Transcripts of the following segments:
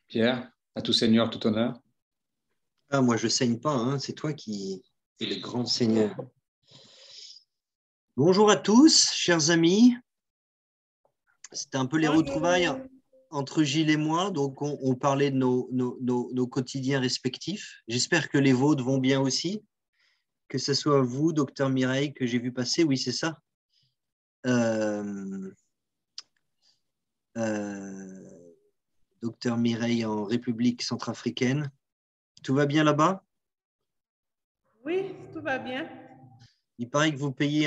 Pierre, à tout seigneur, tout honneur. Ah, moi, je ne saigne pas, hein. C'est toi qui es le grand seigneur. Bonjour à tous, chers amis. C'était un peu les retrouvailles Bonjour. entre Gilles et moi. Donc, on parlait de nos quotidiens respectifs. J'espère que les vôtres vont bien aussi. Que ce soit vous, docteur Mireille, que j'ai vu passer. Oui, c'est ça. Docteur Mireille en République centrafricaine. Tout va bien là-bas? Oui, tout va bien. Il paraît que vous payez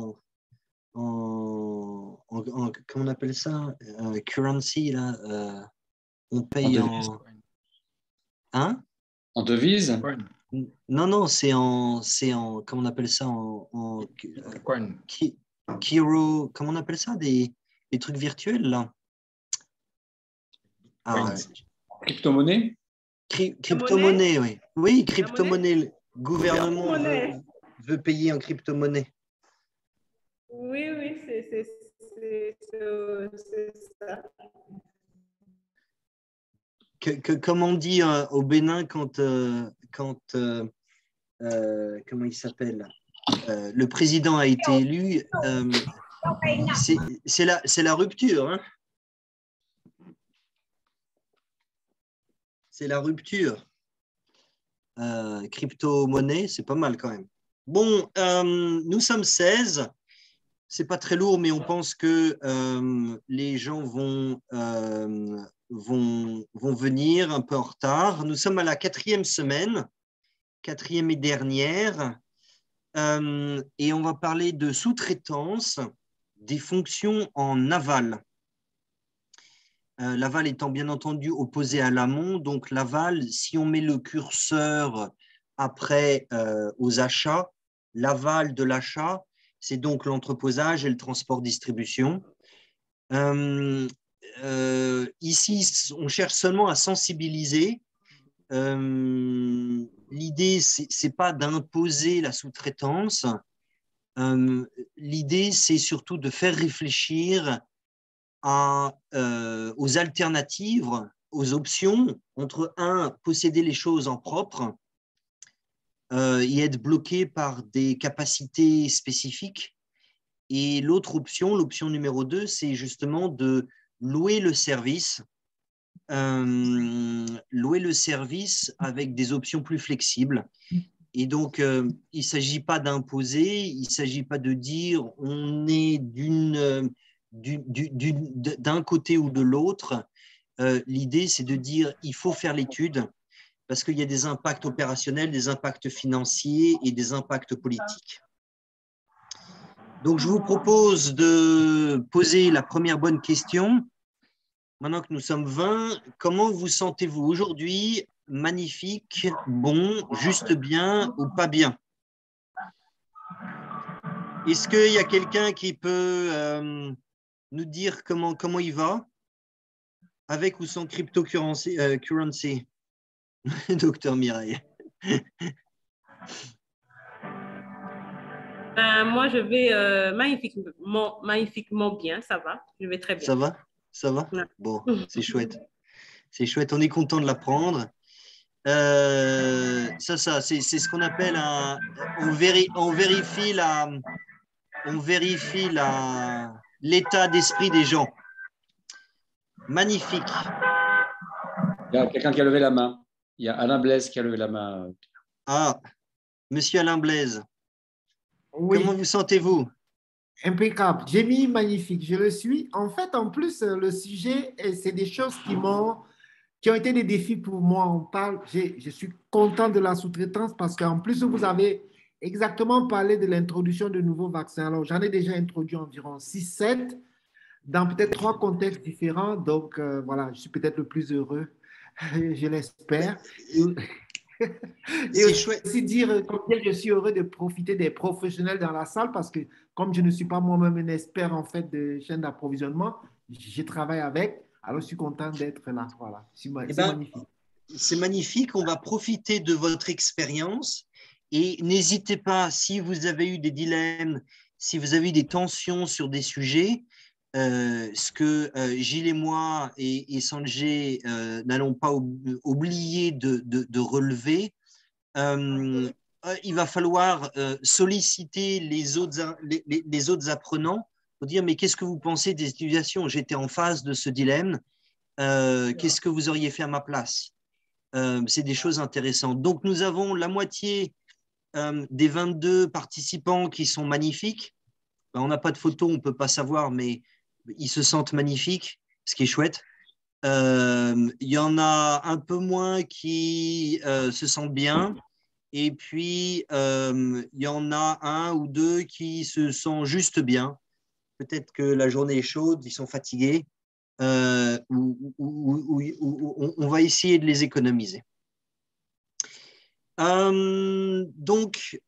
comment on appelle ça? Currency, là. On En paye devise. Hein? En devise? Non, c'est comment on appelle ça? Kiro, comment on appelle ça? Des trucs virtuels, là. Ah, Crypto-monnaie? crypto-monnaie, oui. Oui, La monnaie? crypto-monnaie. Le gouvernement Monnaie. veut payer en crypto-monnaie. Oui, oui, c'est ça. Comme on dit au Bénin comment il s'appelle? Le président a été élu, c'est la rupture. Hein. C'est la rupture. Crypto-monnaie, c'est pas mal quand même. Bon, nous sommes 16. C'est pas très lourd, mais on pense que les gens vont venir un peu en retard. Nous sommes à la 4e semaine, 4e et dernière, et on va parler de sous-traitance des fonctions en aval. L'aval étant bien entendu opposé à l'amont, donc l'aval, si on met le curseur après aux achats, l'aval de l'achat, c'est donc l'entreposage et le transport-distribution. Ici, on cherche seulement à sensibiliser. L'idée, c'est pas d'imposer la sous-traitance. L'idée, c'est surtout de faire réfléchir aux alternatives, aux options entre posséder les choses en propre et être bloqué par des capacités spécifiques. Et l'option numéro 2, c'est justement de louer le service avec des options plus flexibles. Et donc, il ne s'agit pas d'imposer, il ne s'agit pas de dire on est d'un côté ou de l'autre. L'idée, c'est de dire il faut faire l'étude parce qu'il y a des impacts opérationnels, des impacts financiers et des impacts politiques. Donc, je vous propose de poser la première bonne question. Maintenant que nous sommes 20, comment vous sentez-vous aujourd'hui? Magnifique, bon, juste bien ou pas bien? Est-ce qu'il y a quelqu'un qui peut nous dire comment il va avec ou sans cryptocurrency, docteur Mireille? Moi, je vais magnifiquement bien, ça va. Je vais très bien. Ça va? Ça va? Ouais. Bon, c'est chouette. C'est chouette, on est content de l'apprendre. C'est ce qu'on appelle on vérifie l'état d'esprit des gens. Magnifique. Il y a quelqu'un qui a levé la main. Il y a Alain Blaise qui a levé la main. Ah, monsieur Alain Blaise, Oui, comment vous sentez-vous? impeccable. J'ai mis magnifique, je le suis. En fait, en plus, le sujet, c'est des choses qui ont été des défis pour moi. Je suis content de la sous-traitance parce qu'en plus, vous avez exactement parlé de l'introduction de nouveaux vaccins. Alors, j'en ai déjà introduit environ 6, 7 dans peut-être 3 contextes différents. Donc, voilà, je suis peut-être le plus heureux, je l'espère. Et aussi dire combien je suis heureux de profiter des professionnels dans la salle parce que comme je ne suis pas moi-même un expert en fait de chaîne d'approvisionnement, je travaille avec, alors je suis content d'être là. Voilà, c'est magnifique. C'est magnifique, on va profiter de votre expérience et n'hésitez pas, si vous avez eu des dilemmes, si vous avez eu des tensions sur des sujets, ce que Gilles et moi et Sanjay n'allons pas oublier de relever, il va falloir solliciter les autres apprenants pour dire mais qu'est-ce que vous pensez des situations? J'étais en face de ce dilemme. Qu'est-ce que vous auriez fait à ma place? C'est des choses intéressantes. Donc, nous avons la moitié des 22 participants qui sont magnifiques. Ben, on n'a pas de photos, on ne peut pas savoir, mais ils se sentent magnifiques, ce qui est chouette. Il y en a un peu moins qui se sentent bien. Et puis, il y en a un ou deux qui se sentent juste bien. Peut-être que la journée est chaude, ils sont fatigués. On va essayer de les économiser. Donc,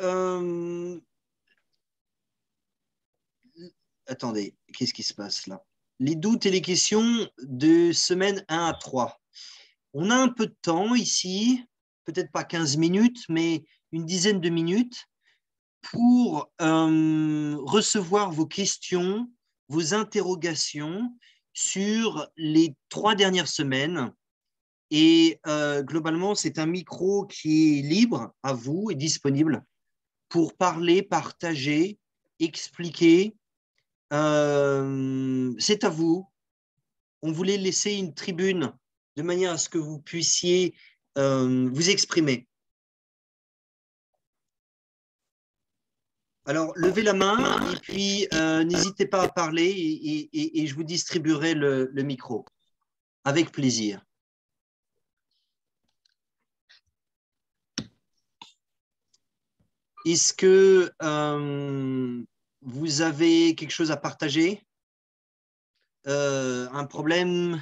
attendez, qu'est-ce qui se passe là? Les doutes et les questions de semaine 1 à 3. On a un peu de temps ici, peut-être pas 15 minutes, mais une dizaine de minutes pour recevoir vos questions, vos interrogations sur les 3 dernières semaines. Et globalement, c'est un micro qui est libre à vous et disponible pour parler, partager, expliquer. C'est à vous. On voulait laisser une tribune de manière à ce que vous puissiez vous exprimer. Alors, levez la main et puis n'hésitez pas à parler et je vous distribuerai le micro. Avec plaisir. Est-ce que vous avez quelque chose à partager? Un problème?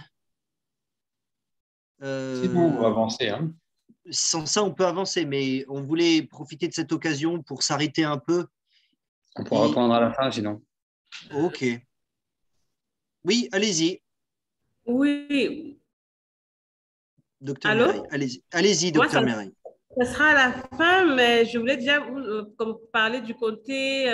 Sinon, on va avancer. Hein. Sans ça, on peut avancer, mais on voulait profiter de cette occasion pour s'arrêter un peu. On pourra reprendre à la fin, sinon. Ok. Oui, allez-y. Oui. Docteur Allô? Mireille, allez-y, docteur Mireille. Ça sera à la fin, mais je voulais déjà comme parler du côté,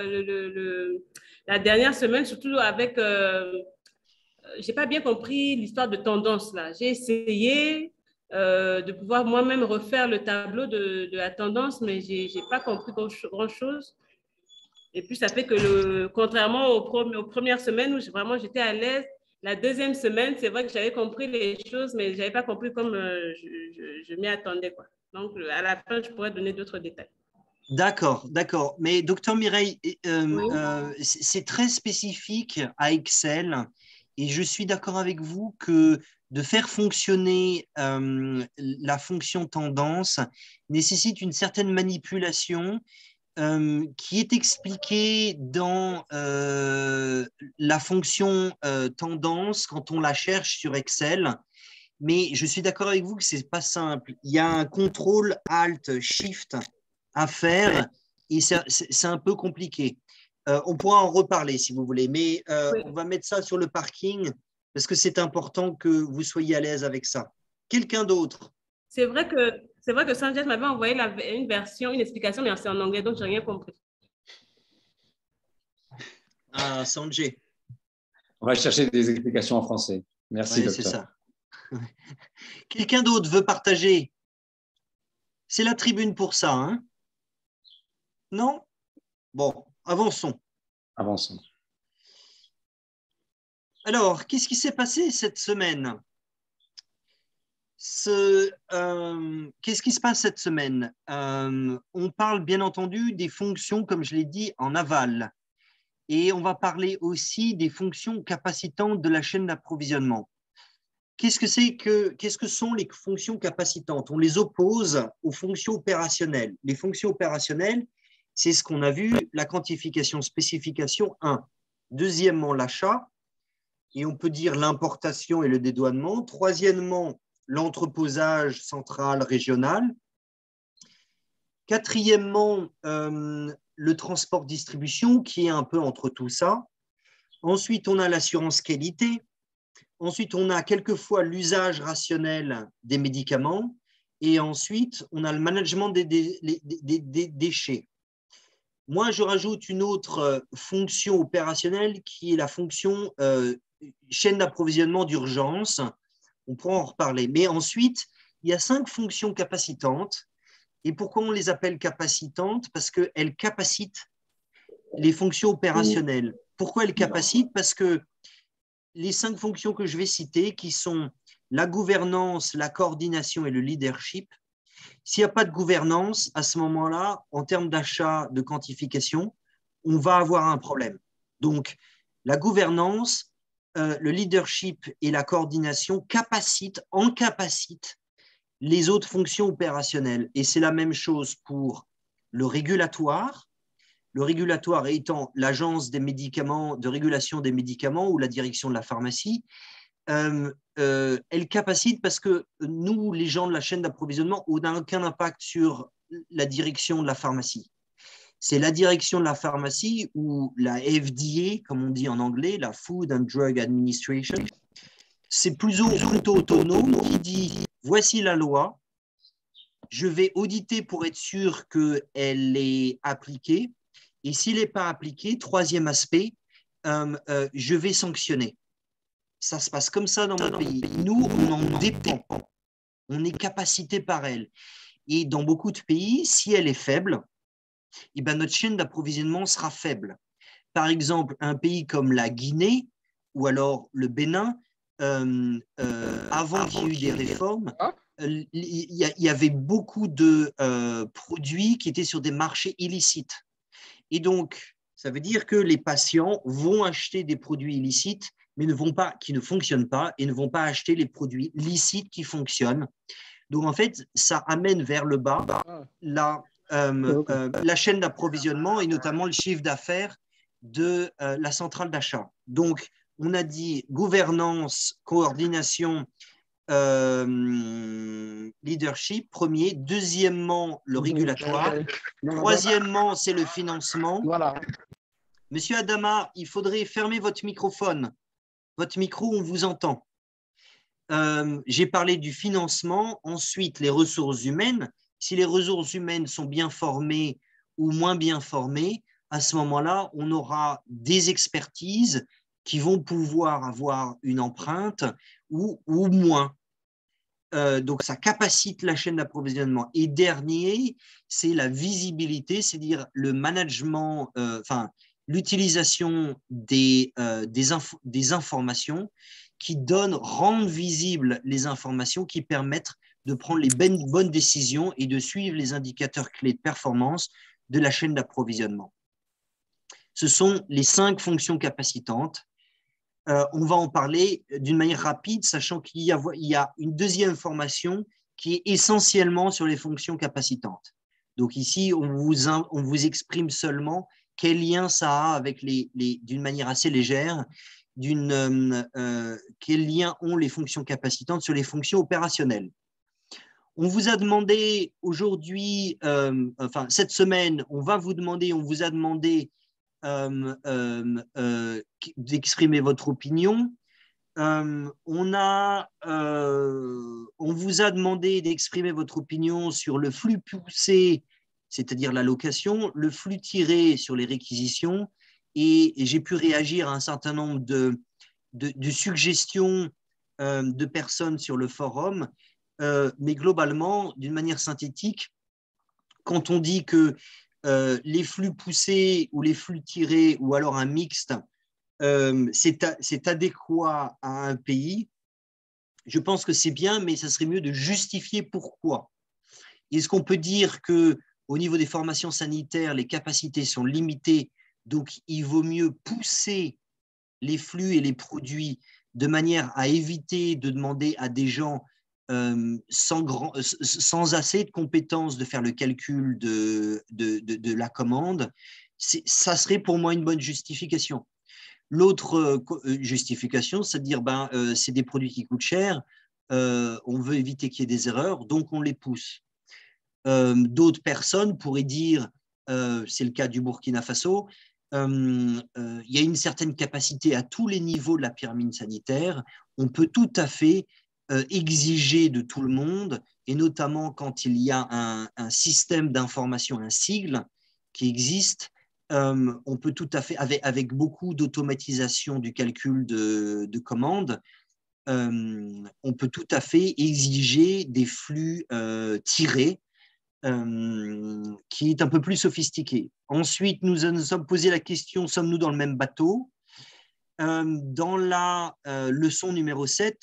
la dernière semaine, surtout avec, j'ai pas bien compris l'histoire de tendance là. J'ai essayé de pouvoir moi-même refaire le tableau de la tendance, mais j'ai pas compris grand-chose. Et puis, ça fait que contrairement aux premières semaines où vraiment j'étais à l'aise, la deuxième semaine, c'est vrai que j'avais compris les choses, mais je n'avais pas compris comme je m'y attendais, quoi. Donc, à la fin, je pourrais donner d'autres détails. D'accord, d'accord. Mais docteur Mireille, Oui. c'est très spécifique à Excel et je suis d'accord avec vous que de faire fonctionner la fonction tendance nécessite une certaine manipulation qui est expliquée dans la fonction tendance quand on la cherche sur Excel. Mais je suis d'accord avec vous que ce n'est pas simple. Il y a un contrôle Alt Shift à faire et c'est un peu compliqué. On pourra en reparler si vous voulez, mais Oui. on va mettre ça sur le parking parce que c'est important que vous soyez à l'aise avec ça. Quelqu'un d'autre? C'est vrai que Sanjay m'avait envoyé une version, une explication, mais c'est en anglais, donc je n'ai rien compris. Ah, Sanjay. On va chercher des explications en français. Merci, Ouais, c'est docteur. ça. Quelqu'un d'autre veut partager? C'est la tribune pour ça, hein? Non? Bon, avançons. Avançons. Alors, qu'est-ce qui s'est passé cette semaine? Qu'est-ce qui se passe cette semaine? On parle bien entendu des fonctions, comme je l'ai dit, en aval. Et on va parler aussi des fonctions capacitantes de la chaîne d'approvisionnement. Qu'est-ce que sont les fonctions capacitantes? On les oppose aux fonctions opérationnelles. Les fonctions opérationnelles, c'est ce qu'on a vu, la quantification, spécification 1. Deuxièmement, l'achat, et on peut dire l'importation et le dédouanement. Troisièmement, l'entreposage central régional. Quatrièmement, le transport-distribution, qui est un peu entre tout ça. Ensuite, on a l'assurance qualité. Ensuite, on a quelquefois l'usage rationnel des médicaments. Et ensuite, on a le management des déchets. Moi, je rajoute une autre fonction opérationnelle qui est la fonction chaîne d'approvisionnement d'urgence. On pourra en reparler. Mais ensuite, il y a 5 fonctions capacitantes. Et pourquoi on les appelle capacitantes? Parce qu'elles capacitent les fonctions opérationnelles. Pourquoi elles capacitent? Parce que les 5 fonctions que je vais citer, qui sont la gouvernance, la coordination et le leadership, s'il n'y a pas de gouvernance, à ce moment-là, en termes d'achat, de quantification, on va avoir un problème. Donc, la gouvernance, le leadership et la coordination capacitent les autres fonctions opérationnelles. Et c'est la même chose pour le régulatoire étant l'agence des médicaments, de régulation des médicaments ou la direction de la pharmacie. Elle capacite parce que nous, les gens de la chaîne d'approvisionnement, on n'a aucun impact sur la direction de la pharmacie. C'est la direction de la pharmacie ou la FDA, comme on dit en anglais, la Food and Drug Administration. C'est plutôt autonome qui dit voici la loi, je vais auditer pour être sûr qu'elle est appliquée. Et s'il n'est pas appliqué, troisième aspect, je vais sanctionner. Ça se passe comme ça dans mon pays. Nous, on en dépend. On est capacité par elle. Et dans beaucoup de pays, si elle est faible, eh ben notre chaîne d'approvisionnement sera faible. Par exemple, un pays comme la Guinée ou alors le Bénin, avant qu'il y ait eu des réformes, il y avait beaucoup de produits qui étaient sur des marchés illicites. Et donc, ça veut dire que les patients vont acheter des produits illicites, mais qui ne fonctionnent pas, et ne vont pas acheter les produits licites qui fonctionnent. Donc, en fait, ça amène vers le bas la chaîne d'approvisionnement et notamment le chiffre d'affaires de la centrale d'achat. Donc, on a dit gouvernance, coordination, leadership, premier. Deuxièmement, le régulatoire. Troisièmement, c'est le financement. Voilà. Monsieur Adama, il faudrait fermer votre microphone. Votre micro, on vous entend. J'ai parlé du financement. Ensuite, les ressources humaines. Si les ressources humaines sont bien formées ou moins bien formées, à ce moment-là, on aura des expertises qui vont pouvoir avoir une empreinte ou moins. Donc, ça capacite la chaîne d'approvisionnement. Et dernier, c'est la visibilité, c'est-à-dire le management, l'utilisation des informations qui rendent visibles les informations qui permettent de prendre les bonnes décisions et de suivre les indicateurs clés de performance de la chaîne d'approvisionnement. Ce sont les 5 fonctions capacitantes. On va en parler d'une manière rapide, sachant qu'il y a une deuxième formation qui est essentiellement sur les fonctions capacitantes. Donc ici, on vous exprime seulement quel lien ça a avec d'une manière assez légère, quel lien ont les fonctions capacitantes sur les fonctions opérationnelles. On vous a demandé aujourd'hui, cette semaine, on vous a demandé d'exprimer votre opinion. On vous a demandé d'exprimer votre opinion sur le flux poussé, c'est-à-dire la location, le flux tiré sur les réquisitions, et j'ai pu réagir à un certain nombre de suggestions de personnes sur le forum, mais globalement, d'une manière synthétique, quand on dit que les flux poussés ou les flux tirés ou alors un mixte, c'est adéquat à un pays, je pense que c'est bien, mais ça serait mieux de justifier pourquoi. Est-ce qu'on peut dire qu'au niveau des formations sanitaires, les capacités sont limitées, donc il vaut mieux pousser les flux et les produits de manière à éviter de demander à des gens sans assez de compétences de faire le calcul de la commande? Ça serait pour moi une bonne justification. L'autre justification, c'est de dire c'est des produits qui coûtent cher, on veut éviter qu'il y ait des erreurs, donc on les pousse. D'autres personnes pourraient dire, c'est le cas du Burkina Faso, il y a une certaine capacité à tous les niveaux de la pyramide sanitaire, on peut tout à fait exiger de tout le monde, et notamment quand il y a un système d'information, un sigle qui existe, on peut tout à fait, avec beaucoup d'automatisation du calcul de commandes, on peut tout à fait exiger des flux tirés qui est un peu plus sophistiqué. Ensuite, nous nous sommes posé la question, sommes-nous dans le même bateau? Dans la leçon numéro 7,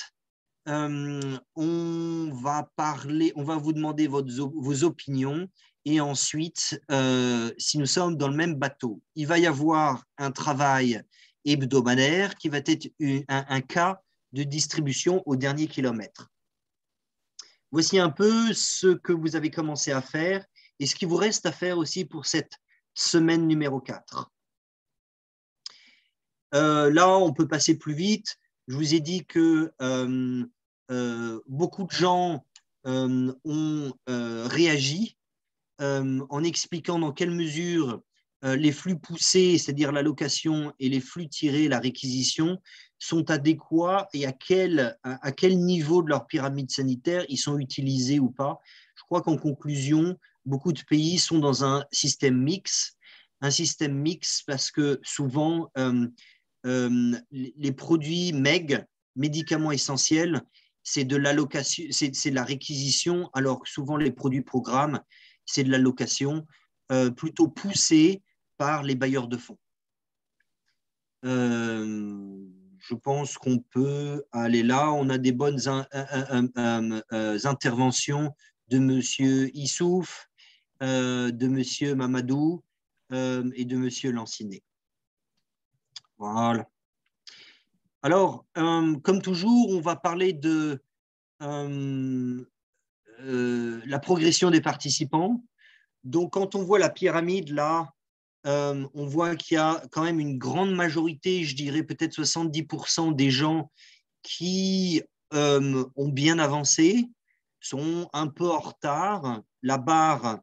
on va vous demander vos opinions et ensuite, si nous sommes dans le même bateau, il va y avoir un travail hebdomadaire qui va être un cas de distribution au dernier kilomètre. Voici un peu ce que vous avez commencé à faire et ce qui vous reste à faire aussi pour cette semaine numéro 4. Là, on peut passer plus vite. Je vous ai dit que beaucoup de gens ont réagi en expliquant dans quelle mesure les flux poussés, c'est-à-dire l'allocation, et les flux tirés, la réquisition, sont adéquats et à quel niveau de leur pyramide sanitaire ils sont utilisés ou pas. Je crois qu'en conclusion, beaucoup de pays sont dans un système mix parce que souvent, les produits MEG, médicaments essentiels, c'est de l'allocation, c'est de la réquisition, alors que souvent les produits programmes, c'est de l'allocation plutôt poussée par les bailleurs de fonds. Je pense qu'on peut aller là. On a des bonnes interventions de M. Issouf, de M. Mamadou et de M. Lancinet. Voilà. Alors, comme toujours, on va parler de la progression des participants. Donc, quand on voit la pyramide là, on voit qu'il y a quand même une grande majorité, je dirais peut-être 70% des gens qui ont bien avancé, sont un peu en retard. La barre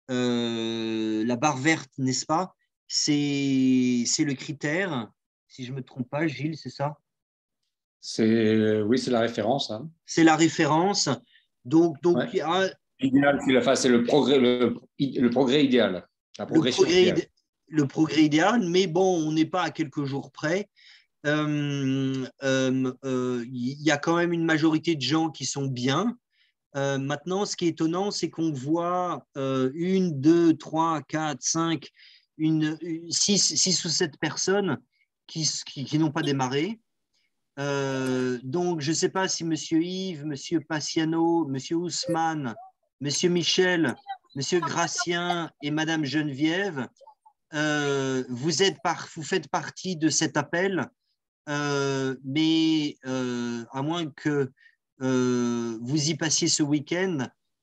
verte, n'est-ce pas? C'est le critère. Si je ne me trompe pas, Gilles, c'est ça? Oui, c'est la référence. Hein. C'est la référence. Donc ouais. Il y a... C'est le progrès idéal. La progression idéale. Le progrès idéal, mais bon, on n'est pas à quelques jours près. Il y a quand même une majorité de gens qui sont bien. Maintenant, ce qui est étonnant, c'est qu'on voit 1, 2, 3, 4, 5, 6 ou 7 personnes qui n'ont pas démarré. Donc, je ne sais pas si M. Yves, M. Paciano, M. Ousmane, M. Michel, M. Gracien et Mme Geneviève, vous faites partie de cet appel, mais à moins que vous y passiez ce week-end,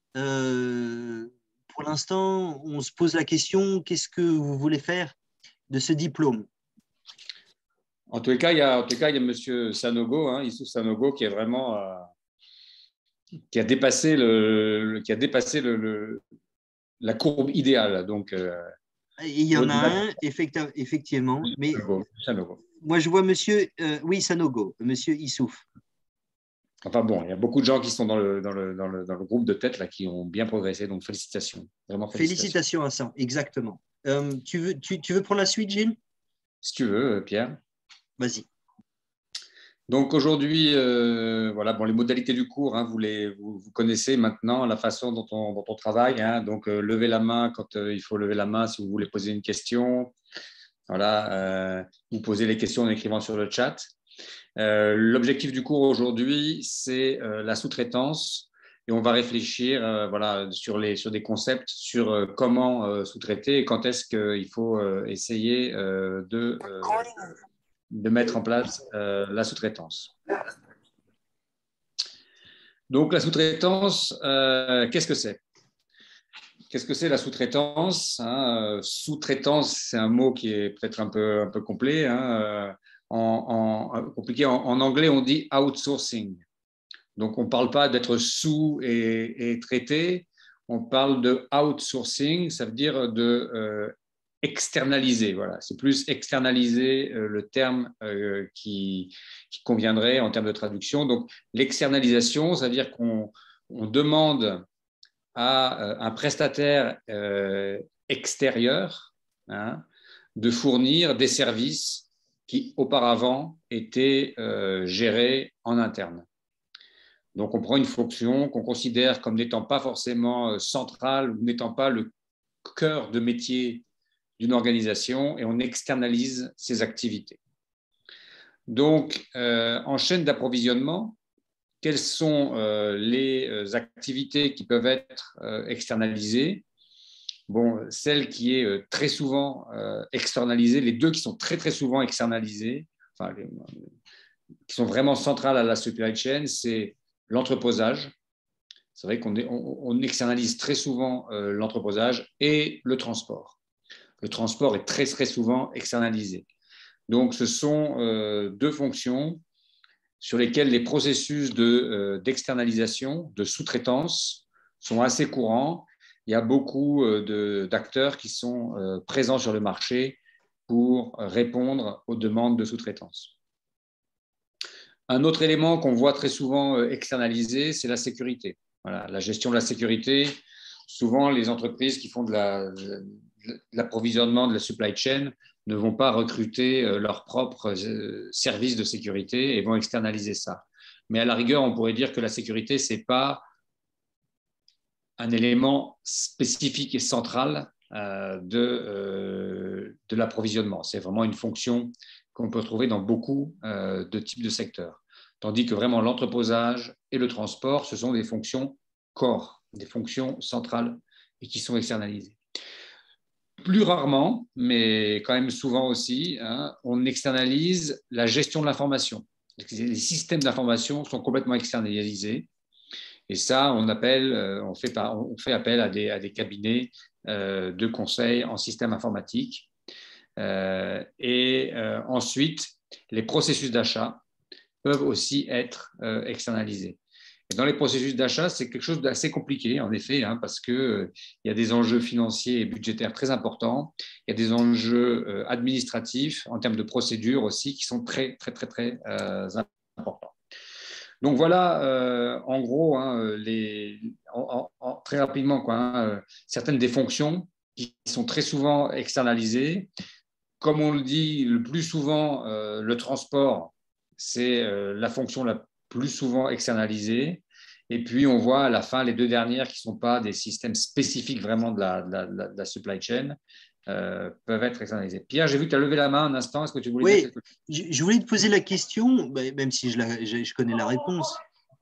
pour l'instant, on se pose la question, qu'est-ce que vous voulez faire de ce diplôme? En tout cas, il y a M. Sanogo, Issouf Sanogo, qui est vraiment qui a dépassé la courbe idéale. Donc, il y en a un, effectivement. Mais Sanogo. Moi, je vois monsieur, oui, Sanogo, monsieur Issouf. Enfin bon, il y a beaucoup de gens qui sont dans le groupe de tête là, qui ont bien progressé. Donc, félicitations. Vraiment félicitations à ça, exactement. Tu veux prendre la suite, Gilles? Si tu veux, Pierre. Vas-y. Donc aujourd'hui, voilà, bon, les modalités du cours, vous connaissez maintenant la façon dont on travaille. Donc, levez la main quand il faut lever la main si vous voulez poser une question. Voilà, vous posez les questions en écrivant sur le chat. L'objectif du cours aujourd'hui, c'est la sous-traitance. Et on va réfléchir voilà, sur des concepts, sur comment sous-traiter et quand est-ce qu'il faut essayer de mettre en place la sous-traitance. Donc, la sous-traitance, qu'est-ce que c'est? Qu'est-ce que c'est la sous-traitance? Sous-traitance, c'est un mot qui est peut-être un peu complet. Compliqué. En anglais, on dit outsourcing. Donc, on ne parle pas d'être sous et traité. On parle de outsourcing, ça veut dire de externaliser. Voilà. C'est plus externaliser le terme qui conviendrait en termes de traduction. Donc, l'externalisation, ça veut dire qu'on demande à un prestataire extérieur de fournir des services qui auparavant étaient gérés en interne. Donc, on prend une fonction qu'on considère comme n'étant pas forcément centrale ou n'étant pas le cœur de métier d'une organisation et on externalise ses activités. Donc, en chaîne d'approvisionnement, quelles sont les activités qui peuvent être externalisées? Bon, celle qui est très souvent externalisée, les deux qui sont très, très souvent externalisées, enfin, qui sont vraiment centrales à la supply chain, c'est l'entreposage. C'est vrai qu'on externalise très souvent l'entreposage et le transport. Le transport est très, très souvent externalisé. Donc, ce sont deux fonctions sur lesquelles les processus d'externalisation, de sous-traitance sont assez courants. Il y a beaucoup d'acteurs qui sont présents sur le marché pour répondre aux demandes de sous-traitance. Un autre élément qu'on voit très souvent externalisé, c'est la sécurité. Voilà, la gestion de la sécurité. Souvent, les entreprises qui font de l'approvisionnement, de la supply chain, ne vont pas recruter leurs propres services de sécurité et vont externaliser ça. Mais à la rigueur, on pourrait dire que la sécurité, ce n'est pas un élément spécifique et central de l'approvisionnement. C'est vraiment une fonction qu'on peut trouver dans beaucoup de types de secteurs. Tandis que vraiment l'entreposage et le transport, ce sont des fonctions core, des fonctions centrales et qui sont externalisées. Plus rarement, mais quand même souvent aussi, on externalise la gestion de l'information. Les systèmes d'information sont complètement externalisés. Et ça, on fait appel à des cabinets de conseil en système informatique. Ensuite, les processus d'achat peuvent aussi être externalisés. Et dans les processus d'achat, c'est quelque chose d'assez compliqué, en effet, parce qu'il y a des enjeux financiers et budgétaires très importants. Il y a des enjeux administratifs en termes de procédures aussi qui sont très, très, très, très importants. Donc voilà, en gros, très rapidement, certaines des fonctions qui sont très souvent externalisées. Comme on le dit le plus souvent, le transport, c'est la fonction la plus souvent externalisée. Et puis, on voit à la fin les deux dernières qui ne sont pas des systèmes spécifiques vraiment de la supply chain peuvent être externalisées. Pierre, j'ai vu que tu as levé la main un instant. Est-ce que tu voulais dire quelque chose? Je voulais te poser la question, même si je connais la réponse.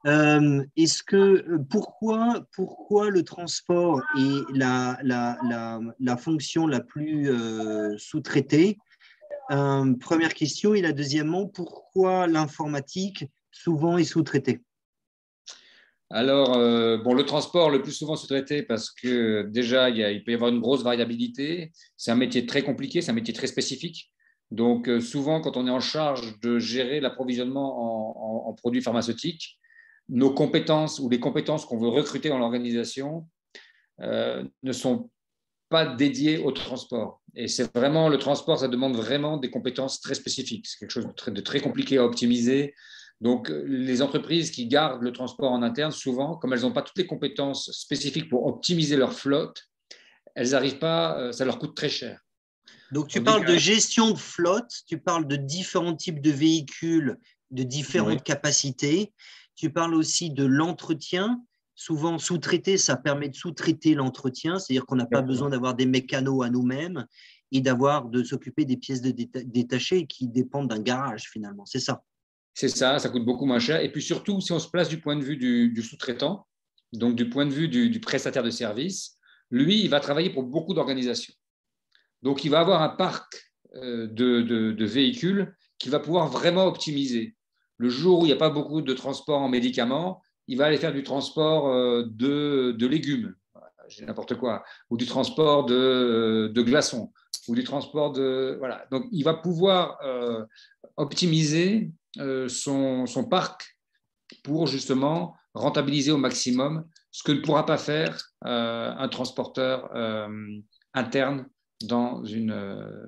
Pourquoi le transport est la fonction la plus sous-traitée? Première question. Et la deuxièmement, pourquoi l'informatique souvent est sous-traitée? Alors, le transport le plus souvent sous-traité parce que déjà, il peut y avoir une grosse variabilité. C'est un métier très compliqué, c'est un métier très spécifique. Donc, souvent, quand on est en charge de gérer l'approvisionnement en produits pharmaceutiques, nos compétences ou les compétences qu'on veut recruter dans l'organisation ne sont pas dédiées au transport. Et c'est vraiment, le transport, ça demande vraiment des compétences très spécifiques. C'est quelque chose de très compliqué à optimiser. Donc, les entreprises qui gardent le transport en interne, souvent, comme elles n'ont pas toutes les compétences spécifiques pour optimiser leur flotte, elles n'arrivent pas, ça leur coûte très cher. Donc, tu parles de gestion de flotte, tu parles de différents types de véhicules, de différentes capacités. Tu parles aussi de l'entretien. Souvent, sous-traiter, ça permet de sous-traiter l'entretien, c'est-à-dire qu'on n'a pas besoin d'avoir des mécanos à nous-mêmes et de s'occuper des pièces détachées qui dépendent d'un garage, finalement. C'est ça. C'est ça, ça coûte beaucoup moins cher. Et puis surtout, si on se place du point de vue du sous-traitant, donc du point de vue du prestataire de service, lui, il va travailler pour beaucoup d'organisations. Donc, il va avoir un parc de véhicules qu'il va pouvoir vraiment optimiser. Le jour où il n'y a pas beaucoup de transport en médicaments, il va aller faire du transport de légumes, j'ai n'importe quoi, ou du transport de glaçons, ou du transport de… Voilà. Donc, il va pouvoir optimiser son parc pour justement rentabiliser au maximum ce que ne pourra pas faire un transporteur interne dans une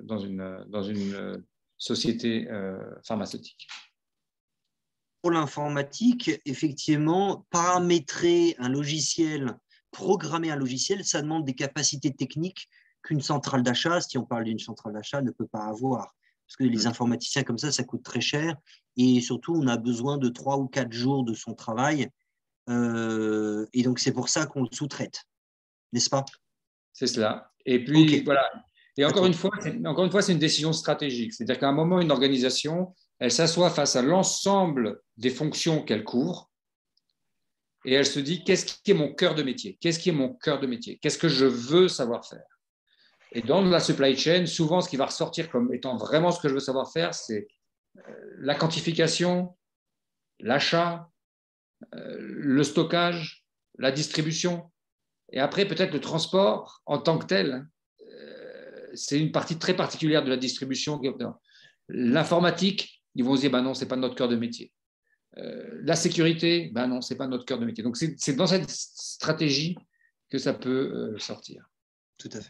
société pharmaceutique. Pour l'informatique, effectivement, paramétrer un logiciel, programmer un logiciel, ça demande des capacités techniques qu'une centrale d'achat, si on parle d'une centrale d'achat, ne peut pas avoir. Parce que les informaticiens comme ça coûte très cher. Et surtout, on a besoin de 3 ou 4 jours de son travail. Et donc, c'est pour ça qu'on le sous-traite. N'est-ce pas? C'est cela. Et puis, voilà. Et encore une fois, c'est une décision stratégique. C'est-à-dire qu'à un moment, une organisation, elle s'assoit face à l'ensemble des fonctions qu'elle couvre et elle se dit, qu'est-ce qui est mon cœur de métier? Qu'est-ce qui est mon cœur de métier? Qu'est-ce que je veux savoir faire? Et dans la supply chain, souvent, ce qui va ressortir comme étant vraiment ce que je veux savoir faire, c'est la quantification, l'achat, le stockage, la distribution. Et après, peut-être le transport en tant que tel. C'est une partie très particulière de la distribution. L'informatique, ils vont se dire, non, ce n'est pas notre cœur de métier. La sécurité, non, ce n'est pas notre cœur de métier. Donc, c'est dans cette stratégie que ça peut sortir. Tout à fait.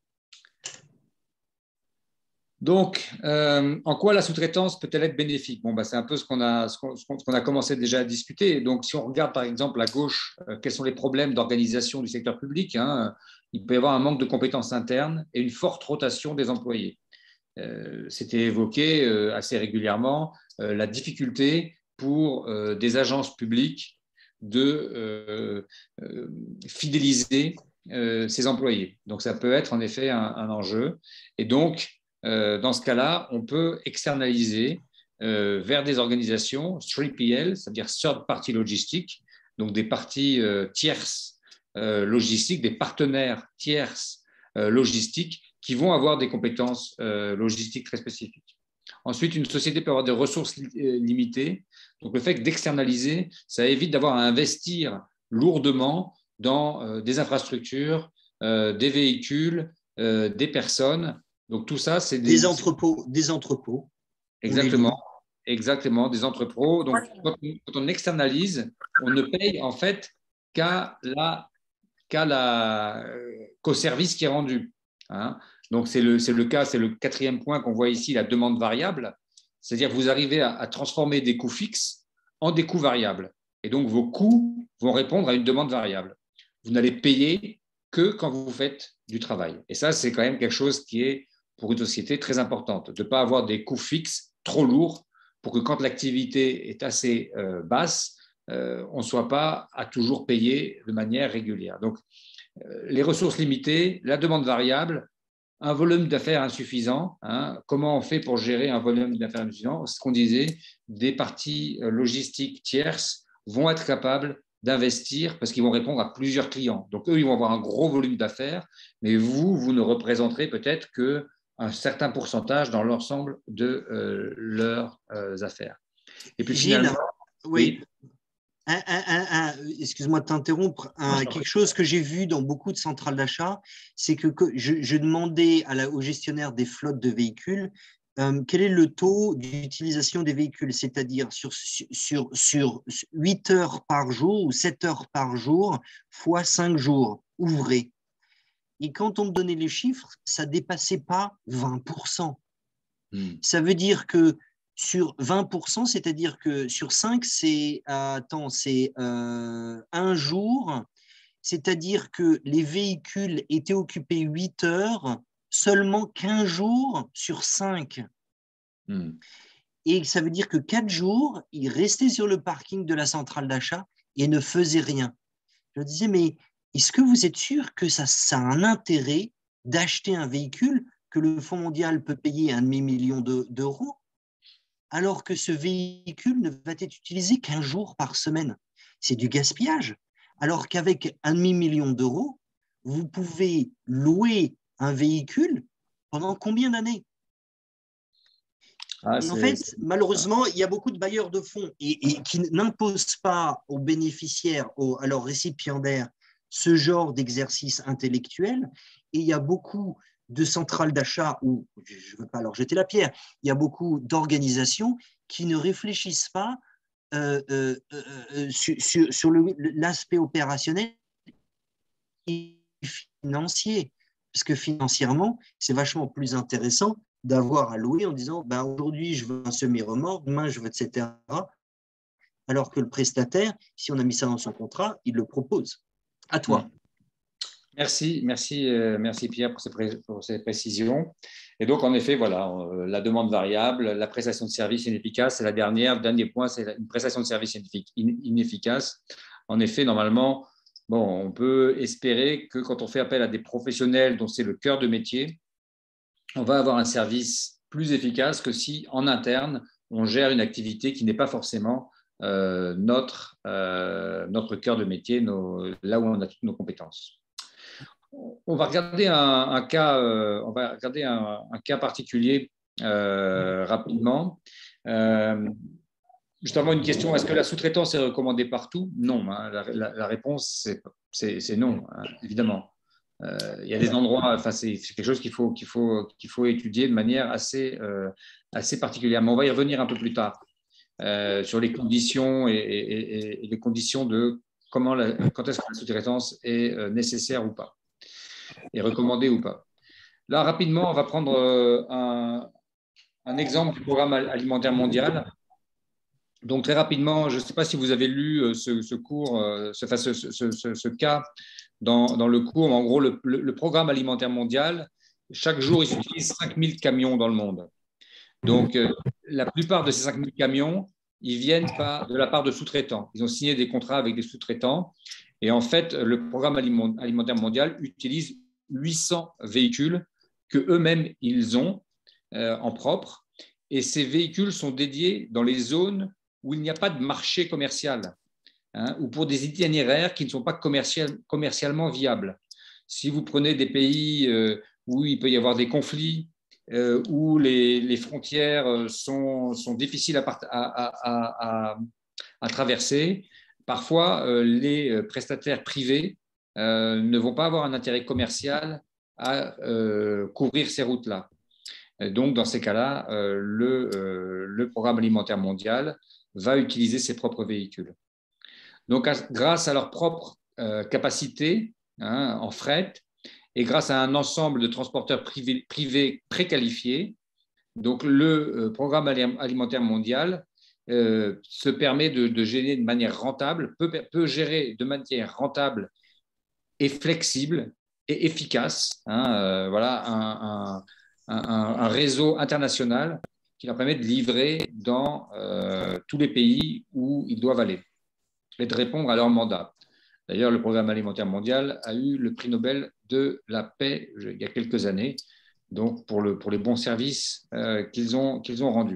Donc, en quoi la sous-traitance peut-elle être bénéfique? C'est un peu ce qu'on a commencé déjà à discuter. Donc, si on regarde par exemple à gauche, quels sont les problèmes d'organisation du secteur public, il peut y avoir un manque de compétences internes et une forte rotation des employés. C'était évoqué assez régulièrement la difficulté pour des agences publiques de fidéliser ses employés. Donc, ça peut être en effet un enjeu. Et donc, dans ce cas-là, on peut externaliser vers des organisations 3PL, c'est-à-dire third party logistique, donc des parties tierces logistiques, des partenaires tierces logistiques qui vont avoir des compétences logistiques très spécifiques. Ensuite, une société peut avoir des ressources limitées. Donc, le fait d'externaliser, ça évite d'avoir à investir lourdement dans des infrastructures, des véhicules, des personnes. Donc, tout ça, c'est des entrepôts. Exactement, des entrepôts. Donc, quand on externalise, on ne paye en fait qu'au service qui est rendu. Donc, c'est le cas, c'est le quatrième point qu'on voit ici, la demande variable. C'est-à-dire que vous arrivez à transformer des coûts fixes en des coûts variables. Et donc, vos coûts vont répondre à une demande variable. Vous n'allez payer que quand vous faites du travail. Et ça, c'est quand même quelque chose qui est, pour une société, très importante, de ne pas avoir des coûts fixes trop lourds pour que quand l'activité est assez basse, on ne soit pas à toujours payer de manière régulière. Donc, les ressources limitées, la demande variable, un volume d'affaires insuffisant. Comment on fait pour gérer un volume d'affaires insuffisant? Ce qu'on disait, des parties logistiques tierces vont être capables d'investir parce qu'ils vont répondre à plusieurs clients. Donc, eux, ils vont avoir un gros volume d'affaires, mais vous ne représenterez peut-être qu'un certain pourcentage dans l'ensemble de leurs affaires. Et puis, Gilles, finalement… oui. Excuse-moi de t'interrompre, quelque chose que j'ai vu dans beaucoup de centrales d'achat, c'est que je demandais au gestionnaire des flottes de véhicules quel est le taux d'utilisation des véhicules, c'est-à-dire sur 8 heures par jour ou 7 heures par jour fois 5 jours ouvrés. Et quand on me donnait les chiffres, ça ne dépassait pas 20%. Ça veut dire que sur 20%, c'est-à-dire que sur 5, c'est un jour, c'est-à-dire que les véhicules étaient occupés 8 heures, seulement 15 jours sur 5. Et ça veut dire que 4 jours, ils restaient sur le parking de la centrale d'achat et ne faisaient rien. Je disais, mais est-ce que vous êtes sûr que ça a un intérêt d'acheter un véhicule que le Fonds mondial peut payer 1,5 million d'euros alors que ce véhicule ne va être utilisé qu'1 jour par semaine? C'est du gaspillage. Alors qu'avec 1,5 million d'euros, vous pouvez louer un véhicule pendant combien d'années? En fait, malheureusement, il y a beaucoup de bailleurs de fonds et qui n'imposent pas aux bénéficiaires, à leurs récipiendaires, ce genre d'exercice intellectuel. Et il y a beaucoup de centrales d'achat où, je ne veux pas leur jeter la pierre, il y a beaucoup d'organisations qui ne réfléchissent pas sur l'aspect opérationnel et financier. Parce que financièrement, c'est vachement plus intéressant d'avoir à louer en disant aujourd'hui je veux un semi-remorque, demain je veux etc. Alors que le prestataire, si on a mis ça dans son contrat, il le propose. À toi. Merci Pierre pour ces précisions. Et donc, en effet, voilà, la demande variable, la prestation de service inefficace, et dernier point, c'est une prestation de service inefficace. En effet, normalement, bon, on peut espérer que quand on fait appel à des professionnels dont c'est le cœur de métier, on va avoir un service plus efficace que si, en interne, on gère une activité qui n'est pas forcément notre cœur de métier, là où on a toutes nos compétences. On va regarder un cas particulier rapidement. Justement, une question, est-ce que la sous-traitance est recommandée partout? Non, hein, la réponse, c'est non, hein, évidemment. Il y a des endroits, enfin, c'est quelque chose qu'il faut étudier de manière assez particulière. Mais on va y revenir un peu plus tard sur les conditions et les conditions de quand est-ce que la sous-traitance est nécessaire ou pas, et recommandée ou pas. Là, rapidement, on va prendre un exemple du programme alimentaire mondial. Donc, très rapidement, je ne sais pas si vous avez lu ce cours, ce cas dans le cours, mais en gros, le programme alimentaire mondial, chaque jour, il utilise 5000 camions dans le monde. Donc, la plupart de ces 5000 camions, ils viennent de la part de sous-traitants. Ils ont signé des contrats avec des sous-traitants. Et en fait, le programme alimentaire mondial utilise 800 véhicules qu'eux-mêmes, ils ont en propre. Et ces véhicules sont dédiés dans les zones où il n'y a pas de marché commercial, hein, ou pour des itinéraires qui ne sont pas commercialement viables. Si vous prenez des pays où il peut y avoir des conflits, où les frontières sont difficiles à traverser, parfois les prestataires privés ne vont pas avoir un intérêt commercial à couvrir ces routes-là. Donc, dans ces cas-là, le programme alimentaire mondial va utiliser ses propres véhicules. Donc, grâce à leur propre capacité en fret et grâce à un ensemble de transporteurs privés préqualifiés, donc le programme alimentaire mondial se permet de gérer de manière rentable, peut gérer de manière rentable et flexible et efficace, voilà, un réseau international qui leur permet de livrer dans tous les pays où ils doivent aller et de répondre à leur mandat. D'ailleurs, le programme alimentaire mondial a eu le prix Nobel de la paix il y a quelques années, donc pour les bons services qu'ils ont rendus.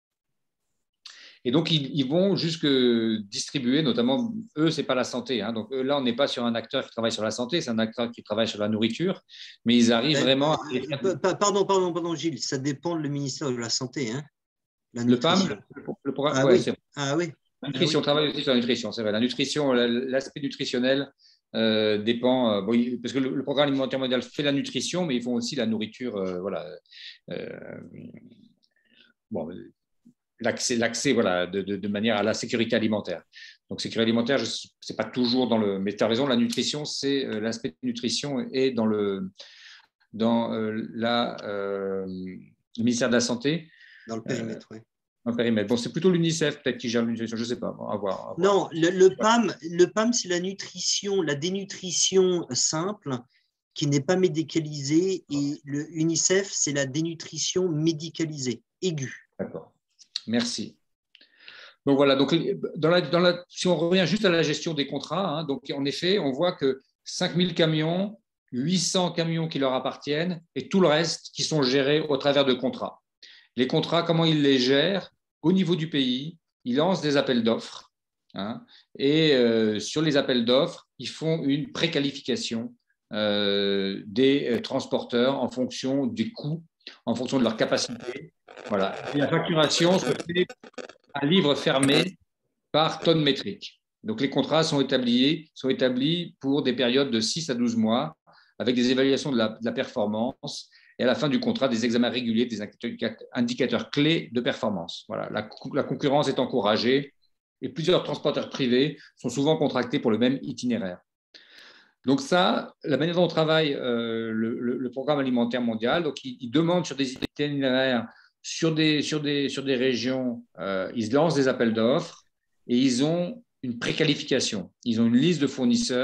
Et donc, ils vont jusque distribuer, notamment, eux, ce n'est pas la santé. Hein, donc, là, on n'est pas sur un acteur qui travaille sur la santé, c'est un acteur qui travaille sur la nourriture, mais ils arrivent vraiment… Pardon, Gilles, ça dépend du ministère de la Santé. Hein, la nutrition. Le programme, oui. Oui. La nutrition, on travaille aussi sur la nutrition, c'est vrai. La nutrition, l'aspect nutritionnel dépend… parce que le programme alimentaire mondial fait la nutrition, mais ils font aussi la nourriture, voilà. L'accès voilà, de manière à la sécurité alimentaire. Donc, sécurité alimentaire, ce n'est pas toujours dans le… Mais tu as raison, la nutrition, c'est l'aspect nutrition est dans le ministère de la Santé. Dans le périmètre, oui. Dans le périmètre. Bon, c'est plutôt l'UNICEF peut-être qui gère la nutrition, je ne sais pas. À voir. Non, le PAM, c'est la dénutrition simple qui n'est pas médicalisée, et le UNICEF, c'est la dénutrition médicalisée, aiguë. D'accord. Merci. Donc voilà, donc si on revient juste à la gestion des contrats, hein, donc en effet, on voit que 5000 camions, 800 camions qui leur appartiennent et tout le reste qui sont gérés au travers de contrats. Les contrats, comment ils les gèrent au niveau du pays? Ils lancent des appels d'offres, hein, et sur les appels d'offres, ils font une préqualification des transporteurs en fonction des coûts, en fonction de leur capacité. Voilà. Et la facturation se fait à livre fermé par tonne métrique. Donc, les contrats sont établis pour des périodes de 6 à 12 mois avec des évaluations de la performance et à la fin du contrat, des examens réguliers des indicateurs clés de performance. Voilà. La concurrence est encouragée et plusieurs transporteurs privés sont souvent contractés pour le même itinéraire. Donc ça, la manière dont on travaille le programme alimentaire mondial, donc il demande sur des itinéraires, sur des régions, ils lancent des appels d'offres et ils ont une préqualification. Ils ont une liste de fournisseurs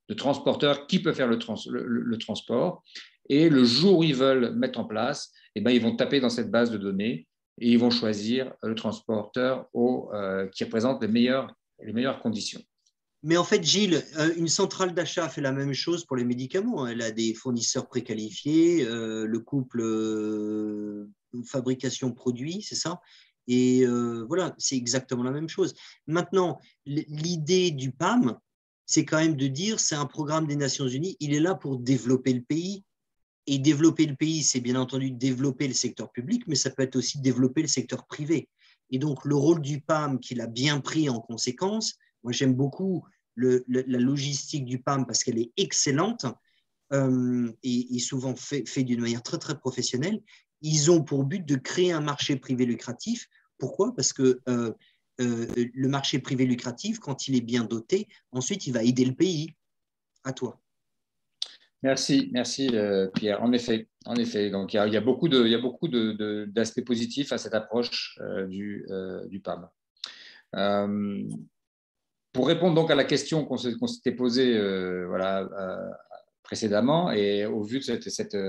de transporteurs qui peuvent faire le transport. Et le jour où ils veulent mettre en place, eh ben, ils vont taper dans cette base de données et ils vont choisir le transporteur qui représente les meilleures conditions. Mais en fait, Gilles, une centrale d'achat fait la même chose pour les médicaments. Elle a des fournisseurs préqualifiés, le couple fabrication-produit, c'est ça? Et voilà, c'est exactement la même chose. Maintenant, l'idée du PAM, c'est quand même de dire, c'est un programme des Nations Unies, il est là pour développer le pays. Et développer le pays, c'est bien entendu développer le secteur public, mais ça peut être aussi développer le secteur privé. Et donc, le rôle du PAM, qu'il a bien pris en conséquence, moi j'aime beaucoup la logistique du PAM parce qu'elle est excellente et souvent fait d'une manière très, très professionnelle. Ils ont pour but de créer un marché privé lucratif. Pourquoi? Parce que le marché privé lucratif, quand il est bien doté, ensuite, il va aider le pays. À toi. Merci Pierre. En effet. Donc, il y a beaucoup d'aspects positifs à cette approche du PAM. Pour répondre donc à la question qu'on s'était posée précédemment et au vu de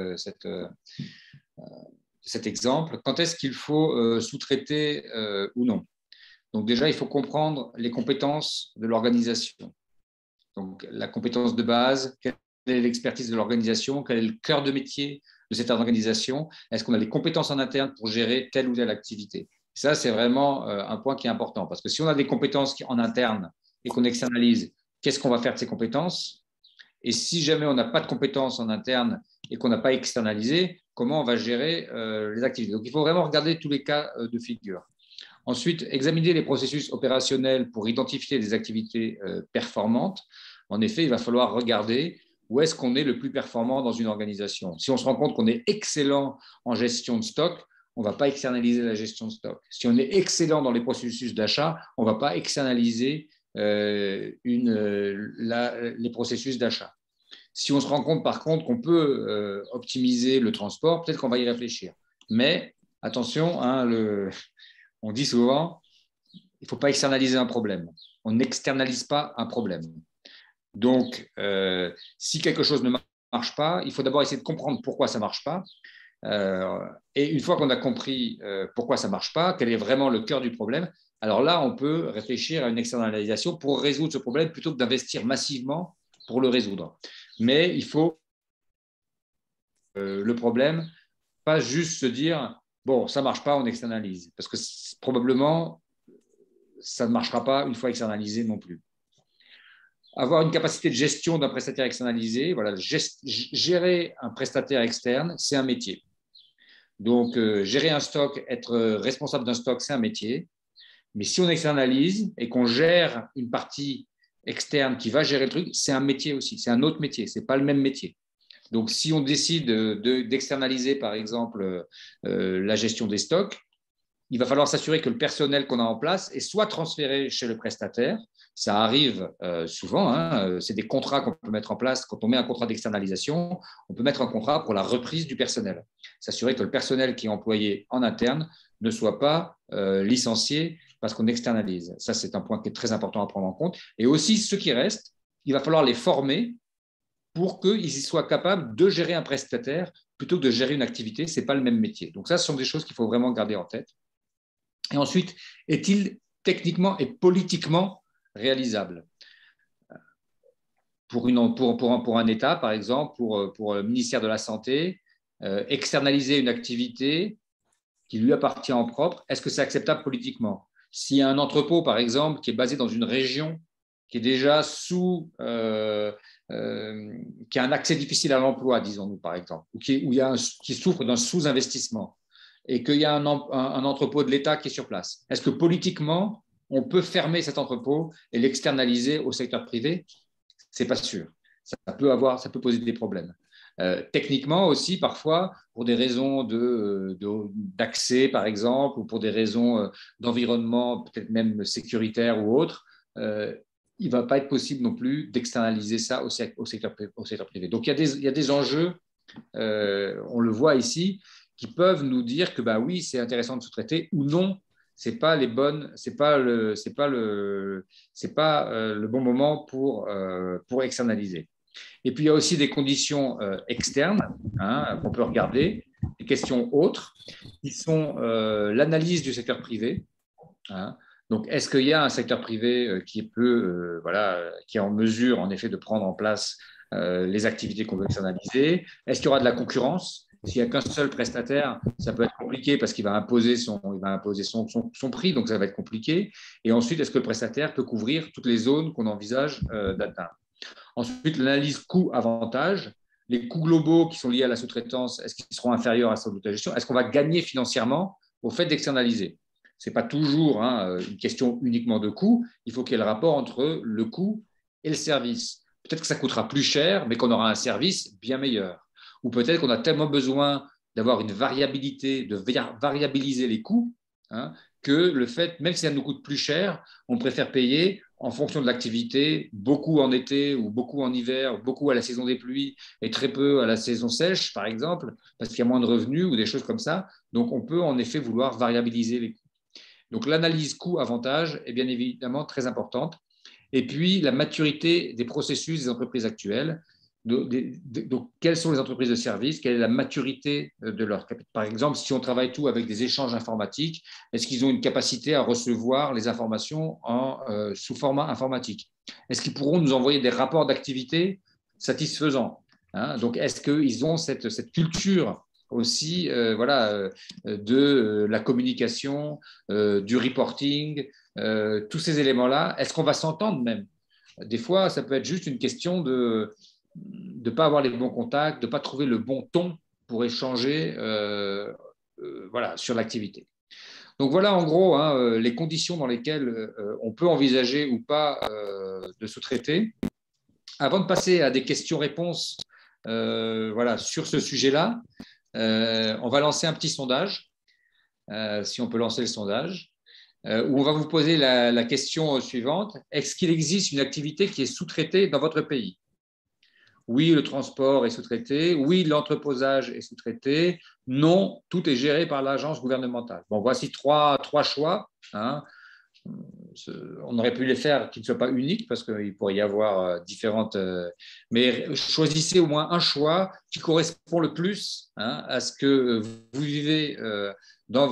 cet exemple, quand est-ce qu'il faut sous-traiter ou non? Donc déjà, il faut comprendre les compétences de l'organisation. Donc la compétence de base, quelle est l'expertise de l'organisation, quel est le cœur de métier de cette organisation, est-ce qu'on a les compétences en interne pour gérer telle ou telle activité? Ça, c'est vraiment un point qui est important parce que si on a des compétences en interne et qu'on externalise, qu'est-ce qu'on va faire de ces compétences? Et si jamais on n'a pas de compétences en interne et qu'on n'a pas externalisé, comment on va gérer les activités? Donc, il faut vraiment regarder tous les cas de figure. Ensuite, examiner les processus opérationnels pour identifier des activités performantes. En effet, il va falloir regarder où est-ce qu'on est le plus performant dans une organisation. Si on se rend compte qu'on est excellent en gestion de stock, on ne va pas externaliser la gestion de stock. Si on est excellent dans les processus d'achat, on ne va pas externaliser les processus d'achat. Si on se rend compte par contre qu'on peut optimiser le transport, peut-être qu'on va y réfléchir. Mais attention, on dit souvent, il ne faut pas externaliser un problème. On n'externalise pas un problème. Donc, si quelque chose ne marche pas, il faut d'abord essayer de comprendre pourquoi ça ne marche pas. Et une fois qu'on a compris pourquoi ça ne marche pas, quel est vraiment le cœur du problème, alors là, on peut réfléchir à une externalisation pour résoudre ce problème plutôt que d'investir massivement pour le résoudre. Mais il faut le problème, pas juste se dire bon, ça ne marche pas, on externalise. Parce que probablement, ça ne marchera pas une fois externalisé non plus. Avoir une capacité de gestion d'un prestataire externalisé, voilà, gérer un prestataire externe, c'est un métier. Donc, gérer un stock, être responsable d'un stock, c'est un métier. Mais si on externalise et qu'on gère une partie externe qui va gérer le truc, c'est un métier aussi, c'est un autre métier, ce n'est pas le même métier. Donc, si on décide d'externaliser, par exemple, la gestion des stocks, il va falloir s'assurer que le personnel qu'on a en place est soit transféré chez le prestataire, ça arrive souvent, hein, c'est des contrats qu'on peut mettre en place. Quand on met un contrat d'externalisation, on peut mettre un contrat pour la reprise du personnel. S'assurer que le personnel qui est employé en interne ne soit pas licencié parce qu'on externalise. Ça, c'est un point qui est très important à prendre en compte. Et aussi, ceux qui restent, il va falloir les former pour qu'ils soient capables de gérer un prestataire plutôt que de gérer une activité. Ce n'est pas le même métier. Donc ça, ce sont des choses qu'il faut vraiment garder en tête. Et ensuite, est-il techniquement et politiquement réalisable pour un État, par exemple, pour le ministère de la Santé, externaliser une activité qui lui appartient en propre, est-ce que c'est acceptable politiquement? S'il y a un entrepôt, par exemple, qui est basé dans une région qui est déjà qui a un accès difficile à l'emploi, disons-nous, par exemple, ou qui souffre d'un sous-investissement, et qu'il y a un entrepôt de l'État qui est sur place, est-ce que politiquement, on peut fermer cet entrepôt et l'externaliser au secteur privé? Ce n'est pas sûr. Ça peut poser des problèmes. Techniquement aussi, parfois, pour des raisons d'accès, par exemple, ou pour des raisons d'environnement, peut-être même sécuritaire ou autre, il ne va pas être possible non plus d'externaliser ça au secteur privé. Donc, il y a des enjeux, on le voit ici, qui peuvent nous dire que oui, c'est intéressant de sous-traiter ou non c'est pas les bonnes, c'est pas le bon moment pour externaliser. Et puis il y a aussi des conditions externes qu'on peut regarder, des questions autres, qui sont l'analyse du secteur privé. Donc, est-ce qu'il y a un secteur privé qui est en mesure, en effet, de prendre en place les activités qu'on veut externaliser? Est-ce qu'il y aura de la concurrence? S'il n'y a qu'un seul prestataire, ça peut être compliqué parce qu'il va imposer son prix, donc ça va être compliqué. Et ensuite, est-ce que le prestataire peut couvrir toutes les zones qu'on envisage d'atteindre? Ensuite, l'analyse coût-avantage. Les coûts globaux qui sont liés à la sous-traitance, est-ce qu'ils seront inférieurs à ceux de la gestion? Est-ce qu'on va gagner financièrement au fait d'externaliser? Ce n'est pas toujours une question uniquement de coût. Il faut qu'il y ait le rapport entre le coût et le service. Peut-être que ça coûtera plus cher, mais qu'on aura un service bien meilleur. Ou peut-être qu'on a tellement besoin d'avoir une variabilité, de variabiliser les coûts, que le fait, même si ça nous coûte plus cher, on préfère payer en fonction de l'activité, beaucoup en été ou beaucoup en hiver, beaucoup à la saison des pluies et très peu à la saison sèche, par exemple, parce qu'il y a moins de revenus ou des choses comme ça. Donc, on peut en effet vouloir variabiliser les coûts. Donc, l'analyse coût-avantage est bien évidemment très importante. Et puis, la maturité des processus des entreprises actuelles. Donc, quelles sont les entreprises de services? Quelle est la maturité de leur capital? Par exemple, si on travaille tout avec des échanges informatiques, est-ce qu'ils ont une capacité à recevoir les informations sous format informatique? Est-ce qu'ils pourront nous envoyer des rapports d'activité satisfaisants? Donc, est-ce qu'ils ont cette culture aussi de la communication, du reporting, tous ces éléments-là? Est-ce qu'on va s'entendre même? Des fois, ça peut être juste une question de ne pas avoir les bons contacts, de ne pas trouver le bon ton pour échanger sur l'activité. Donc voilà en gros les conditions dans lesquelles on peut envisager ou pas de sous-traiter. Avant de passer à des questions-réponses sur ce sujet-là, on va lancer un petit sondage, si on peut lancer le sondage, où on va vous poser la question suivante. Est-ce qu'il existe une activité qui est sous-traitée dans votre pays? Oui, le transport est sous-traité. Oui, l'entreposage est sous-traité. Non, tout est géré par l'agence gouvernementale. Bon, voici trois choix. On aurait pu les faire qui ne soient pas uniques parce qu'il pourrait y avoir différentes. Mais choisissez au moins un choix qui correspond le plus à ce que vous vivez dans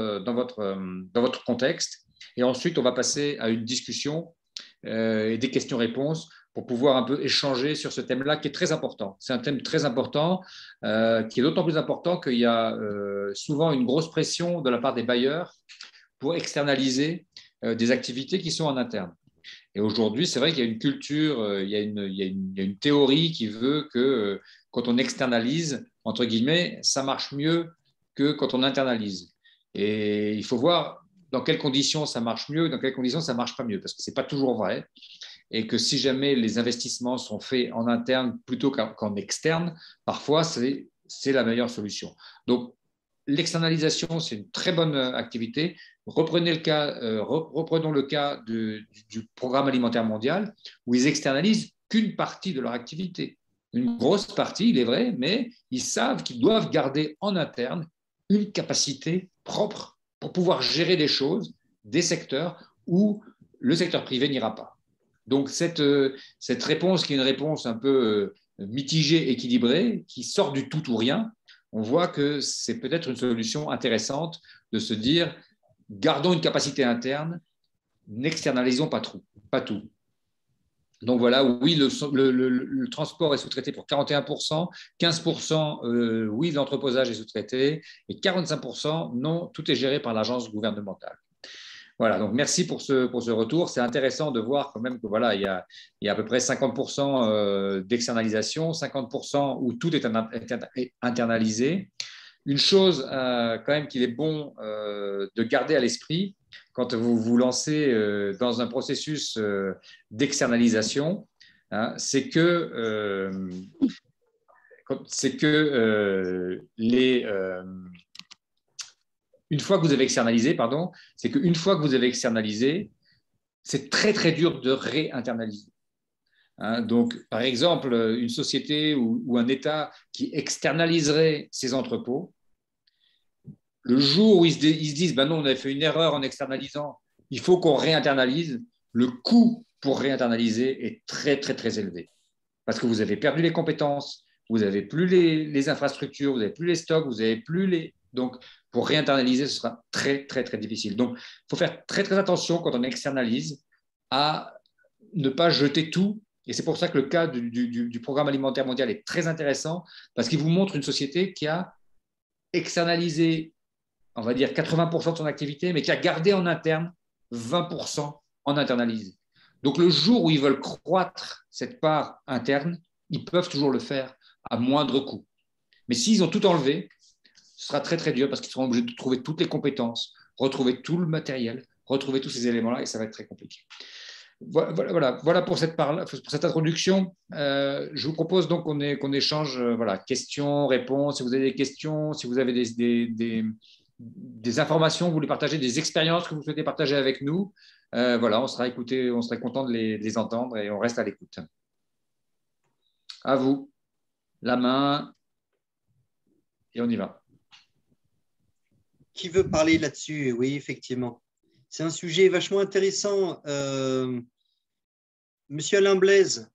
votre contexte. Et ensuite, on va passer à une discussion et des questions-réponses pour pouvoir un peu échanger sur ce thème-là qui est très important. C'est un thème très important qui est d'autant plus important qu'il y a souvent une grosse pression de la part des bailleurs pour externaliser des activités qui sont en interne. Et aujourd'hui, c'est vrai qu'il y a une culture, il y a une théorie qui veut que quand on externalise, entre guillemets, ça marche mieux que quand on internalise. Et il faut voir dans quelles conditions ça marche mieux, dans quelles conditions ça ne marche pas mieux, parce que ce n'est pas toujours vrai. Et que si jamais les investissements sont faits en interne plutôt qu'en externe, parfois, c'est la meilleure solution. Donc, l'externalisation, c'est une très bonne activité. Reprenons le cas du programme alimentaire mondial, où ils externalisent qu'une partie de leur activité. Une grosse partie, il est vrai, mais ils savent qu'ils doivent garder en interne une capacité propre pour pouvoir gérer des choses, des secteurs où le secteur privé n'ira pas. Donc, cette réponse, qui est une réponse un peu mitigée, équilibrée, qui sort du tout ou rien, on voit que c'est peut-être une solution intéressante de se dire, gardons une capacité interne, n'externalisons pas tout. Donc voilà, oui, le transport est sous-traité pour 41%, 15%, oui, l'entreposage est sous-traité, et 45%, non, tout est géré par l'agence gouvernementale. Voilà, donc merci pour ce retour. C'est intéressant de voir quand même que voilà, il y a à peu près 50% d'externalisation, 50% où tout est internalisé. Une chose quand même qu'il est bon de garder à l'esprit quand vous vous lancez dans un processus d'externalisation, c'est que une fois que vous avez externalisé, c'est très, très dur de réinternaliser. Donc, par exemple, une société ou un État qui externaliserait ses entrepôts, Le jour où ils se disent, ben non, on avait fait une erreur en externalisant, il faut qu'on réinternalise, le coût pour réinternaliser est très, très, très élevé. Parce que vous avez perdu les compétences, vous n'avez plus les infrastructures, vous n'avez plus les stocks, vous n'avez plus les… Donc, pour réinternaliser, ce sera très, très, très difficile. Donc, il faut faire très, très attention quand on externalise à ne pas jeter tout. Et c'est pour ça que le cas du Programme alimentaire mondial est très intéressant, parce qu'il vous montre une société qui a externalisé, on va dire, 80% de son activité, mais qui a gardé en interne 20% en internalisé. Donc, le jour où ils veulent croître cette part interne, ils peuvent toujours le faire à moindre coût. Mais s'ils ont tout enlevé, ce sera très, très dur parce qu'ils seront obligés de trouver toutes les compétences, retrouver tout le matériel, retrouver tous ces éléments-là et ça va être très compliqué. Voilà pour cette introduction. Je vous propose donc qu'on échange questions, réponses. Si vous avez des questions, si vous avez des informations, vous voulez partager, des expériences que vous souhaitez partager avec nous, on serait content de les entendre et on reste à l'écoute. À vous, la main, et on y va. Qui veut parler là-dessus? Oui, effectivement. C'est un sujet vachement intéressant. Monsieur Alain Blaise,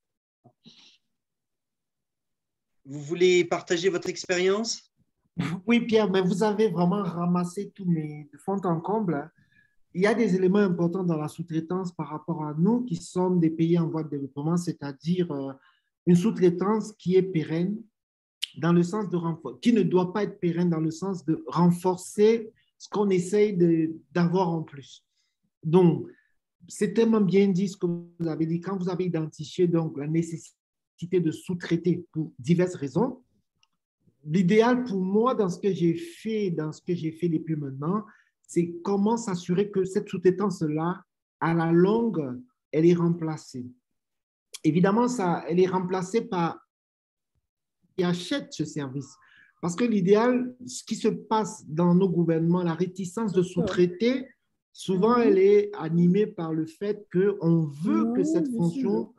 vous voulez partager votre expérience? Oui, Pierre, mais vous avez vraiment ramassé tous mes fonds en comble. Il y a des éléments importants dans la sous-traitance par rapport à nous qui sommes des pays en voie de développement, c'est-à-dire une sous-traitance qui est pérenne dans le sens de renforcer, qui ne doit pas être pérenne dans le sens de renforcer ce qu'on essaye d'avoir en plus. Donc, c'est tellement bien dit ce que vous avez dit. Quand vous avez identifié donc la nécessité de sous-traiter pour diverses raisons, l'idéal pour moi dans ce que j'ai fait depuis maintenant, c'est comment s'assurer que cette sous-traitance-là, à la longue, elle est remplacée. Évidemment, elle est remplacée par qui achètent ce service. Parce que l'idéal, ce qui se passe dans nos gouvernements, la réticence de sous-traiter, souvent, elle est animée par le fait qu'on veut que cette fonction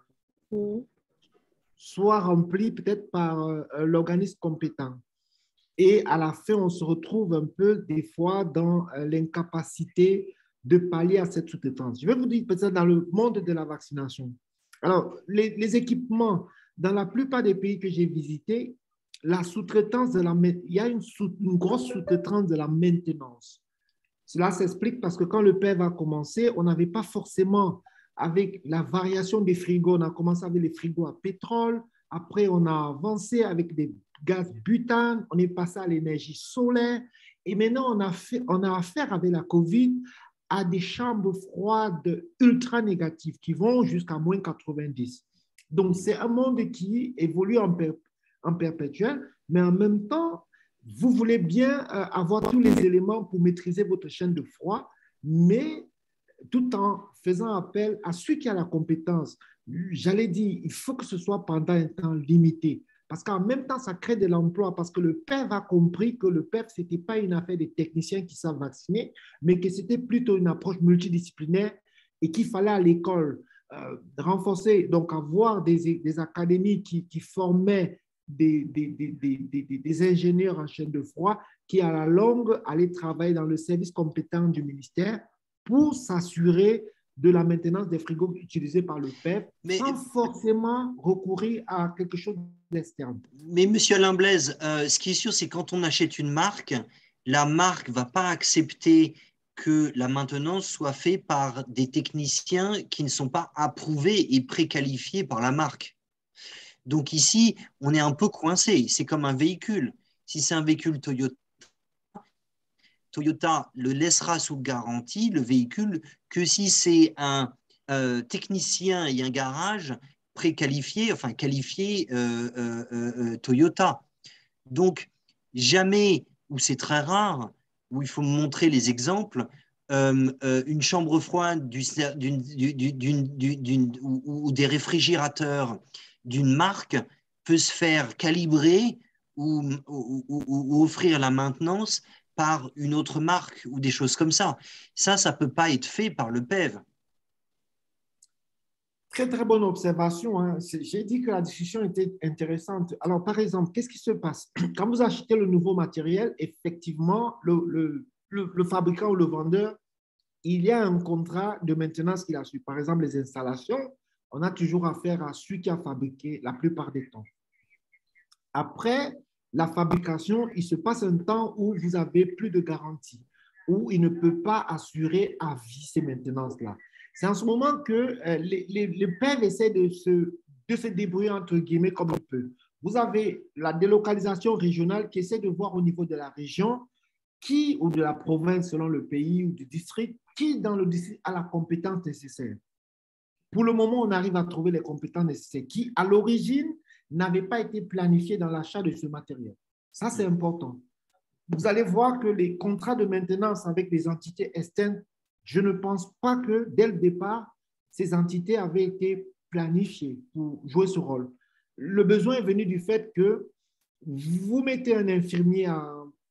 soit remplie peut-être par l'organisme compétent. Et à la fin, on se retrouve un peu, des fois, dans l'incapacité de pallier à cette sous-traitance. Je vais vous dire, peut-être dans le monde de la vaccination. Alors, les équipements, dans la plupart des pays que j'ai visités, la sous-traitance il y a une grosse sous-traitance de la maintenance. Cela s'explique parce que quand le PEV a commencé, on n'avait pas forcément, avec la variation des frigos, on a commencé avec les frigos à pétrole, après on a avancé avec des gaz butane, on est passé à l'énergie solaire, et maintenant on a affaire avec la COVID à des chambres froides ultra négatives qui vont jusqu'à moins 90. Donc, c'est un monde qui évolue en perpétuel, mais en même temps, vous voulez bien avoir tous les éléments pour maîtriser votre chaîne de froid, mais tout en faisant appel à celui qui a la compétence. J'allais dire, il faut que ce soit pendant un temps limité, parce qu'en même temps, ça crée de l'emploi, parce que le PEV a compris que le PEV, ce n'était pas une affaire des techniciens qui savent vacciner, mais que c'était plutôt une approche multidisciplinaire et qu'il fallait à l'école renforcer, donc avoir des académies qui formaient des ingénieurs en chaîne de froid qui, à la longue, allaient travailler dans le service compétent du ministère pour s'assurer de la maintenance des frigos utilisés par le PEV, sans forcément recourir à quelque chose d'externe. Mais monsieur Alain Blaise, ce qui est sûr, c'est quand on achète une marque, la marque ne va pas accepter que la maintenance soit faite par des techniciens qui ne sont pas approuvés et préqualifiés par la marque. Donc ici, on est un peu coincé. C'est comme un véhicule. Si c'est un véhicule Toyota, Toyota le laissera sous garantie, le véhicule, que si c'est un technicien et un garage préqualifié, enfin qualifié Toyota. Donc, jamais, ou c'est très rare, où il faut montrer les exemples, une chambre froide ou des réfrigérateurs d'une marque peut se faire calibrer ou offrir la maintenance par une autre marque ou des choses comme ça. Ça ne peut pas être fait par le PEV. Très, très bonne observation, hein. J'ai dit que la discussion était intéressante. Alors, par exemple, qu'est-ce qui se passe? Quand vous achetez le nouveau matériel, effectivement, le fabricant ou le vendeur, il y a un contrat de maintenance qu'il a su. Par exemple, les installations, on a toujours affaire à celui qui a fabriqué la plupart des temps. Après la fabrication, il se passe un temps où vous avez plus de garantie, où il ne peut pas assurer à vie ces maintenances-là. C'est en ce moment que les PEV essaient de se débrouiller entre guillemets comme on peut. Vous avez la délocalisation régionale qui essaie de voir au niveau de la région qui, ou de la province selon le pays ou du district, qui dans le district a la compétence nécessaire. Pour le moment, on arrive à trouver les compétences nécessaires qui, à l'origine, n'avaient pas été planifiées dans l'achat de ce matériel. Ça, c'est important. Vous allez voir que les contrats de maintenance avec les entités externes, je ne pense pas que dès le départ, ces entités avaient été planifiées pour jouer ce rôle. Le besoin est venu du fait que vous mettez un infirmier à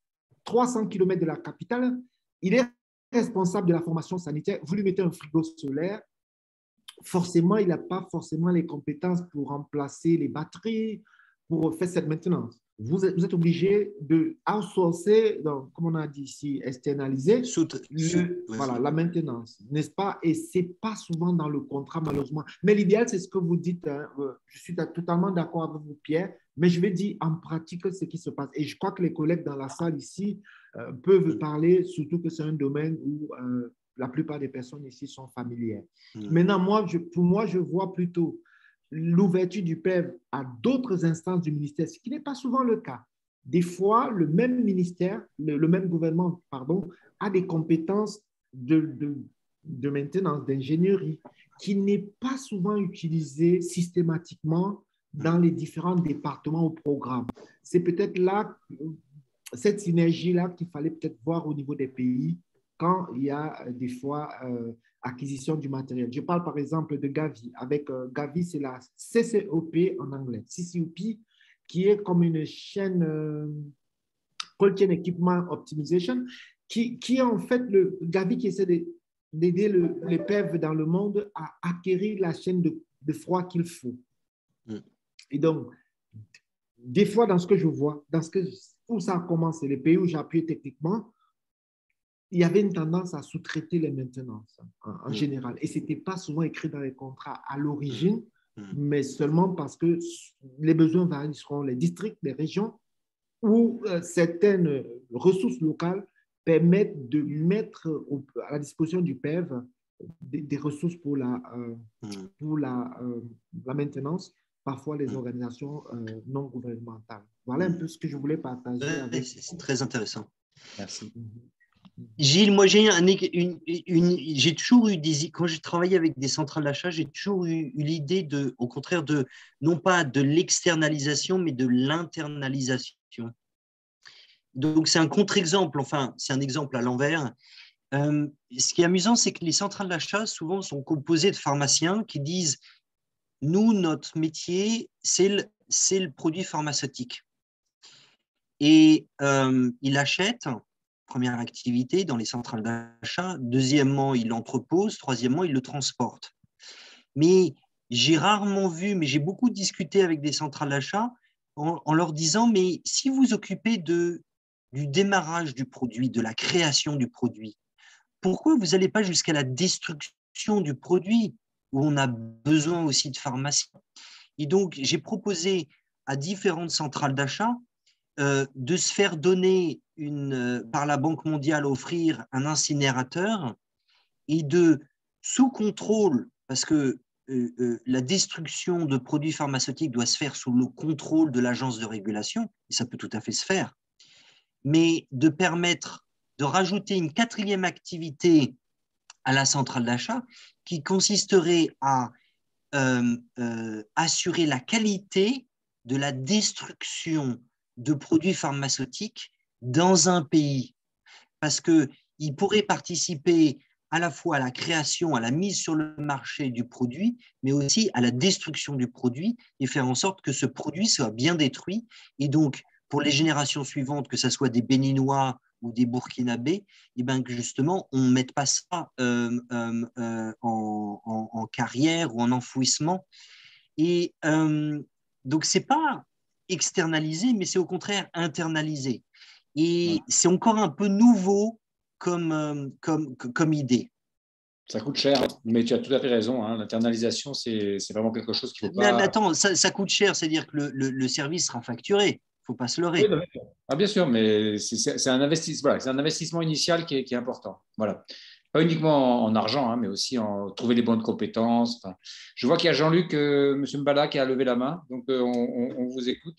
300 km de la capitale, il est responsable de la formation sanitaire, vous lui mettez un frigo solaire, forcément, il n'a pas forcément les compétences pour remplacer les batteries, pour faire cette maintenance. Vous êtes obligé de outsourcer, donc, comme on a dit ici, externaliser voilà, la maintenance, n'est-ce pas? Et ce n'est pas souvent dans le contrat, malheureusement. Mais l'idéal, c'est ce que vous dites. Hein. Je suis totalement d'accord avec vous, Pierre, mais je vais dire en pratique ce qui se passe. Et je crois que les collègues dans la salle ici peuvent parler, surtout que c'est un domaine où la plupart des personnes ici sont familières. Maintenant, pour moi, je vois plutôt l'ouverture du PEV à d'autres instances du ministère, ce qui n'est pas souvent le cas. Des fois, le même ministère, le même gouvernement, pardon, a des compétences de maintenance, d'ingénierie, qui n'est pas souvent utilisée systématiquement dans les différents départements ou programmes. C'est peut-être là, cette synergie-là qu'il fallait peut-être voir au niveau des pays quand il y a des fois acquisition du matériel. Je parle par exemple de Gavi. Avec Gavi, c'est la CCOP en anglais. CCOP, qui est comme une chaîne Cold Chain Equipment Optimization, qui est en fait le Gavi qui essaie d'aider les PEV dans le monde à acquérir la chaîne de froid qu'il faut. Et donc, des fois, dans ce que je vois, où ça a commencé, les pays où j'ai appuyé techniquement, il y avait une tendance à sous-traiter les maintenances en général. Et ce n'était pas souvent écrit dans les contrats à l'origine, mais seulement parce que les besoins varient selon les districts, les régions, où certaines ressources locales permettent de mettre à la disposition du PEV des ressources pour la maintenance, parfois les organisations non gouvernementales. Voilà un peu ce que je voulais partager. C'est très intéressant. Merci. Gilles, moi j'ai toujours eu quand j'ai travaillé avec des centrales d'achat, j'ai toujours eu l'idée au contraire non pas de l'externalisation, mais de l'internalisation. Donc c'est un contre-exemple, enfin c'est un exemple à l'envers. Ce qui est amusant, c'est que les centrales d'achat souvent sont composées de pharmaciens qui disent nous, notre métier, c'est le produit pharmaceutique. Et il achète. Première activité dans les centrales d'achat. Deuxièmement, il l'entrepose. Troisièmement, il le transporte. Mais j'ai rarement vu, mais j'ai beaucoup discuté avec des centrales d'achat en leur disant, mais si vous vous occupez du démarrage du produit, de la création du produit, pourquoi vous n'allez pas jusqu'à la destruction du produit où on a besoin aussi de pharmaciens? Et donc, j'ai proposé à différentes centrales d'achat de se faire donner par la Banque mondiale, offrir un incinérateur et sous contrôle, parce que la destruction de produits pharmaceutiques doit se faire sous le contrôle de l'agence de régulation, et ça peut tout à fait se faire, mais de permettre de rajouter une quatrième activité à la centrale d'achat qui consisterait à assurer la qualité de la destruction de produits pharmaceutiques dans un pays, parce qu'il pourrait participer à la fois à la création, à la mise sur le marché du produit, mais aussi à la destruction du produit et faire en sorte que ce produit soit bien détruit. Et donc, pour les générations suivantes, que ce soit des Béninois ou des Burkinabés, et bien que justement, on ne mette pas ça en carrière ou en enfouissement. Et donc, ce n'est pas externalisé, mais c'est au contraire internalisé. Et c'est encore un peu nouveau comme idée. Ça coûte cher, mais tu as tout à fait raison. Hein. L'internalisation, c'est vraiment quelque chose qu'il ne faut Mais pas… attends, ça coûte cher, c'est-à-dire que le service sera facturé. Il ne faut pas se leurrer. Oui, ah, bien sûr, mais c'est un investissement, voilà, c'est un investissement initial qui est important. Voilà. Pas uniquement en argent, hein, mais aussi en trouver les bonnes compétences. Enfin, je vois qu'il y a Jean-Luc, M. Mbala, qui a levé la main. Donc, on vous écoute.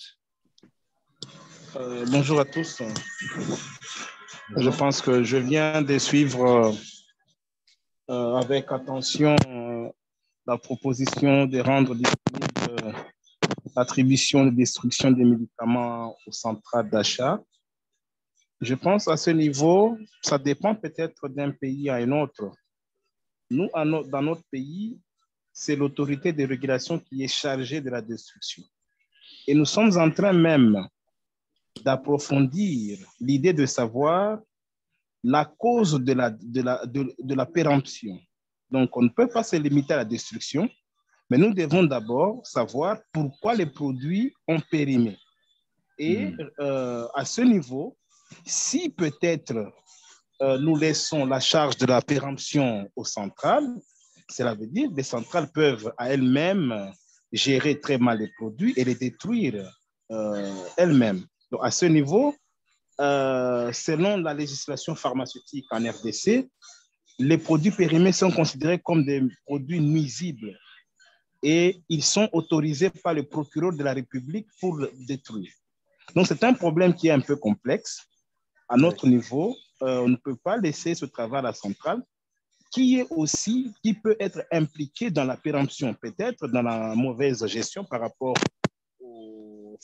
Bonjour à tous. Je pense que je viens de suivre avec attention la proposition de rendre disponible l'attribution de destruction des médicaments aux centrales d'achat. Je pense à ce niveau, ça dépend peut-être d'un pays à un autre. Nous, dans notre pays, c'est l'autorité de régulation qui est chargée de la destruction. Et nous sommes en train même d'approfondir l'idée de savoir la cause de la péremption. Donc, on ne peut pas se limiter à la destruction, mais nous devons d'abord savoir pourquoi les produits ont périmé. Et à ce niveau, si peut-être nous laissons la charge de la péremption aux centrales, cela veut dire que les centrales peuvent à elles-mêmes gérer très mal les produits et les détruire elles-mêmes. Donc, à ce niveau, selon la législation pharmaceutique en RDC, les produits périmés sont considérés comme des produits nuisibles et ils sont autorisés par le procureur de la République pour le détruire. Donc, c'est un problème qui est un peu complexe. À notre niveau, on ne peut pas laisser ce travail à la centrale qui peut être impliqué dans la péremption, peut-être dans la mauvaise gestion par rapport au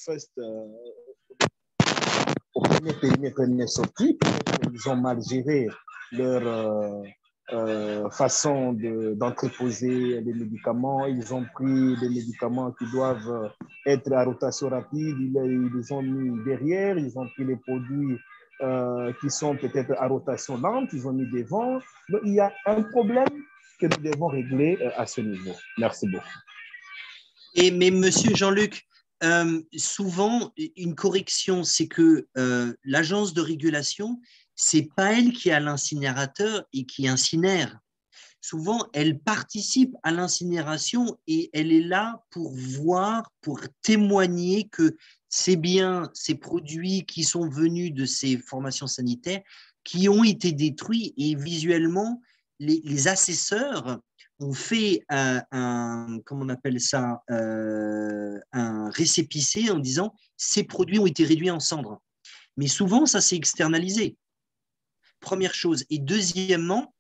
premier périmètre, première sortie. Ils ont mal géré leur façon d'entreposer les médicaments. Ils ont pris des médicaments qui doivent être à rotation rapide. Ils les ont mis derrière. Ils ont pris les produits qui sont peut-être à rotation lente. Ils ont mis devant. Donc, il y a un problème que nous devons régler à ce niveau. Merci beaucoup. Mais monsieur Jean-Luc, souvent, une correction, c'est que l'agence de régulation, c'est pas elle qui a l'incinérateur et qui incinère. Souvent, elle participe à l'incinération et elle est là pour voir, pour témoigner que c'est bien ces produits qui sont venus de ces formations sanitaires qui ont été détruits et visuellement, les assesseurs ont fait comment on appelle ça, un récépissé en disant ces produits ont été réduits en cendres. Mais souvent, ça s'est externalisé. Première chose. Et deuxièmement,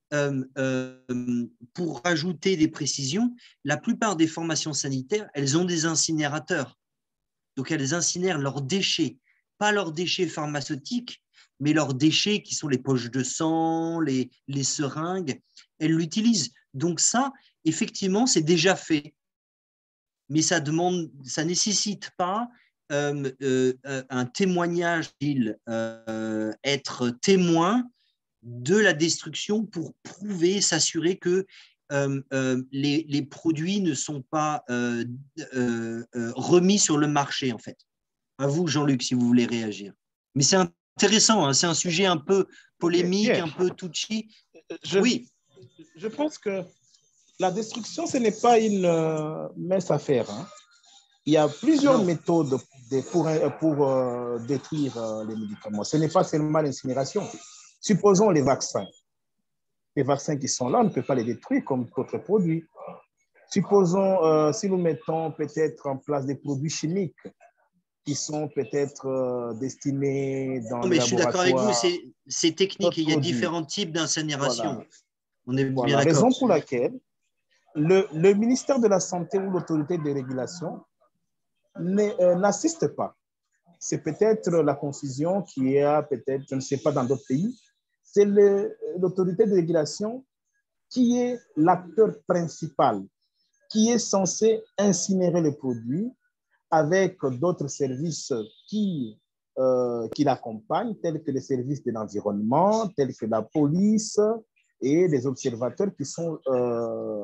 pour ajouter des précisions, la plupart des formations sanitaires, elles ont des incinérateurs. Donc, elles incinèrent leurs déchets, pas leurs déchets pharmaceutiques, mais leurs déchets qui sont les poches de sang, les seringues. Elles l'utilisent. Donc ça, effectivement, c'est déjà fait. Mais ça nécessite pas un témoignage, être témoin de la destruction pour prouver, s'assurer que les produits ne sont pas remis sur le marché, en fait. À vous, Jean-Luc, si vous voulez réagir. Mais c'est intéressant, hein, c'est un sujet un peu polémique, un peu touchy. Oui. Je pense que la destruction, ce n'est pas une mince affaire. Hein. Il y a plusieurs méthodes pour détruire les médicaments. Ce n'est pas seulement l'incinération. Supposons les vaccins. Les vaccins qui sont là, on ne peut pas les détruire comme d'autres produits. Supposons, si nous mettons peut-être en place des produits chimiques qui sont peut-être destinés dans le laboratoire. Mais je suis d'accord avec vous, c'est technique. Il y a différents types d'incinération. Voilà. On est bien La d'accord. raison pour laquelle le ministère de la Santé ou l'autorité de régulation n'assiste pas. C'est peut-être la confusion qui est peut-être, je ne sais pas, dans d'autres pays. C'est l'autorité de régulation qui est l'acteur principal, qui est censé incinérer les produits avec d'autres services qui l'accompagnent, tels que les services de l'environnement, tels que la police et les observateurs qui sont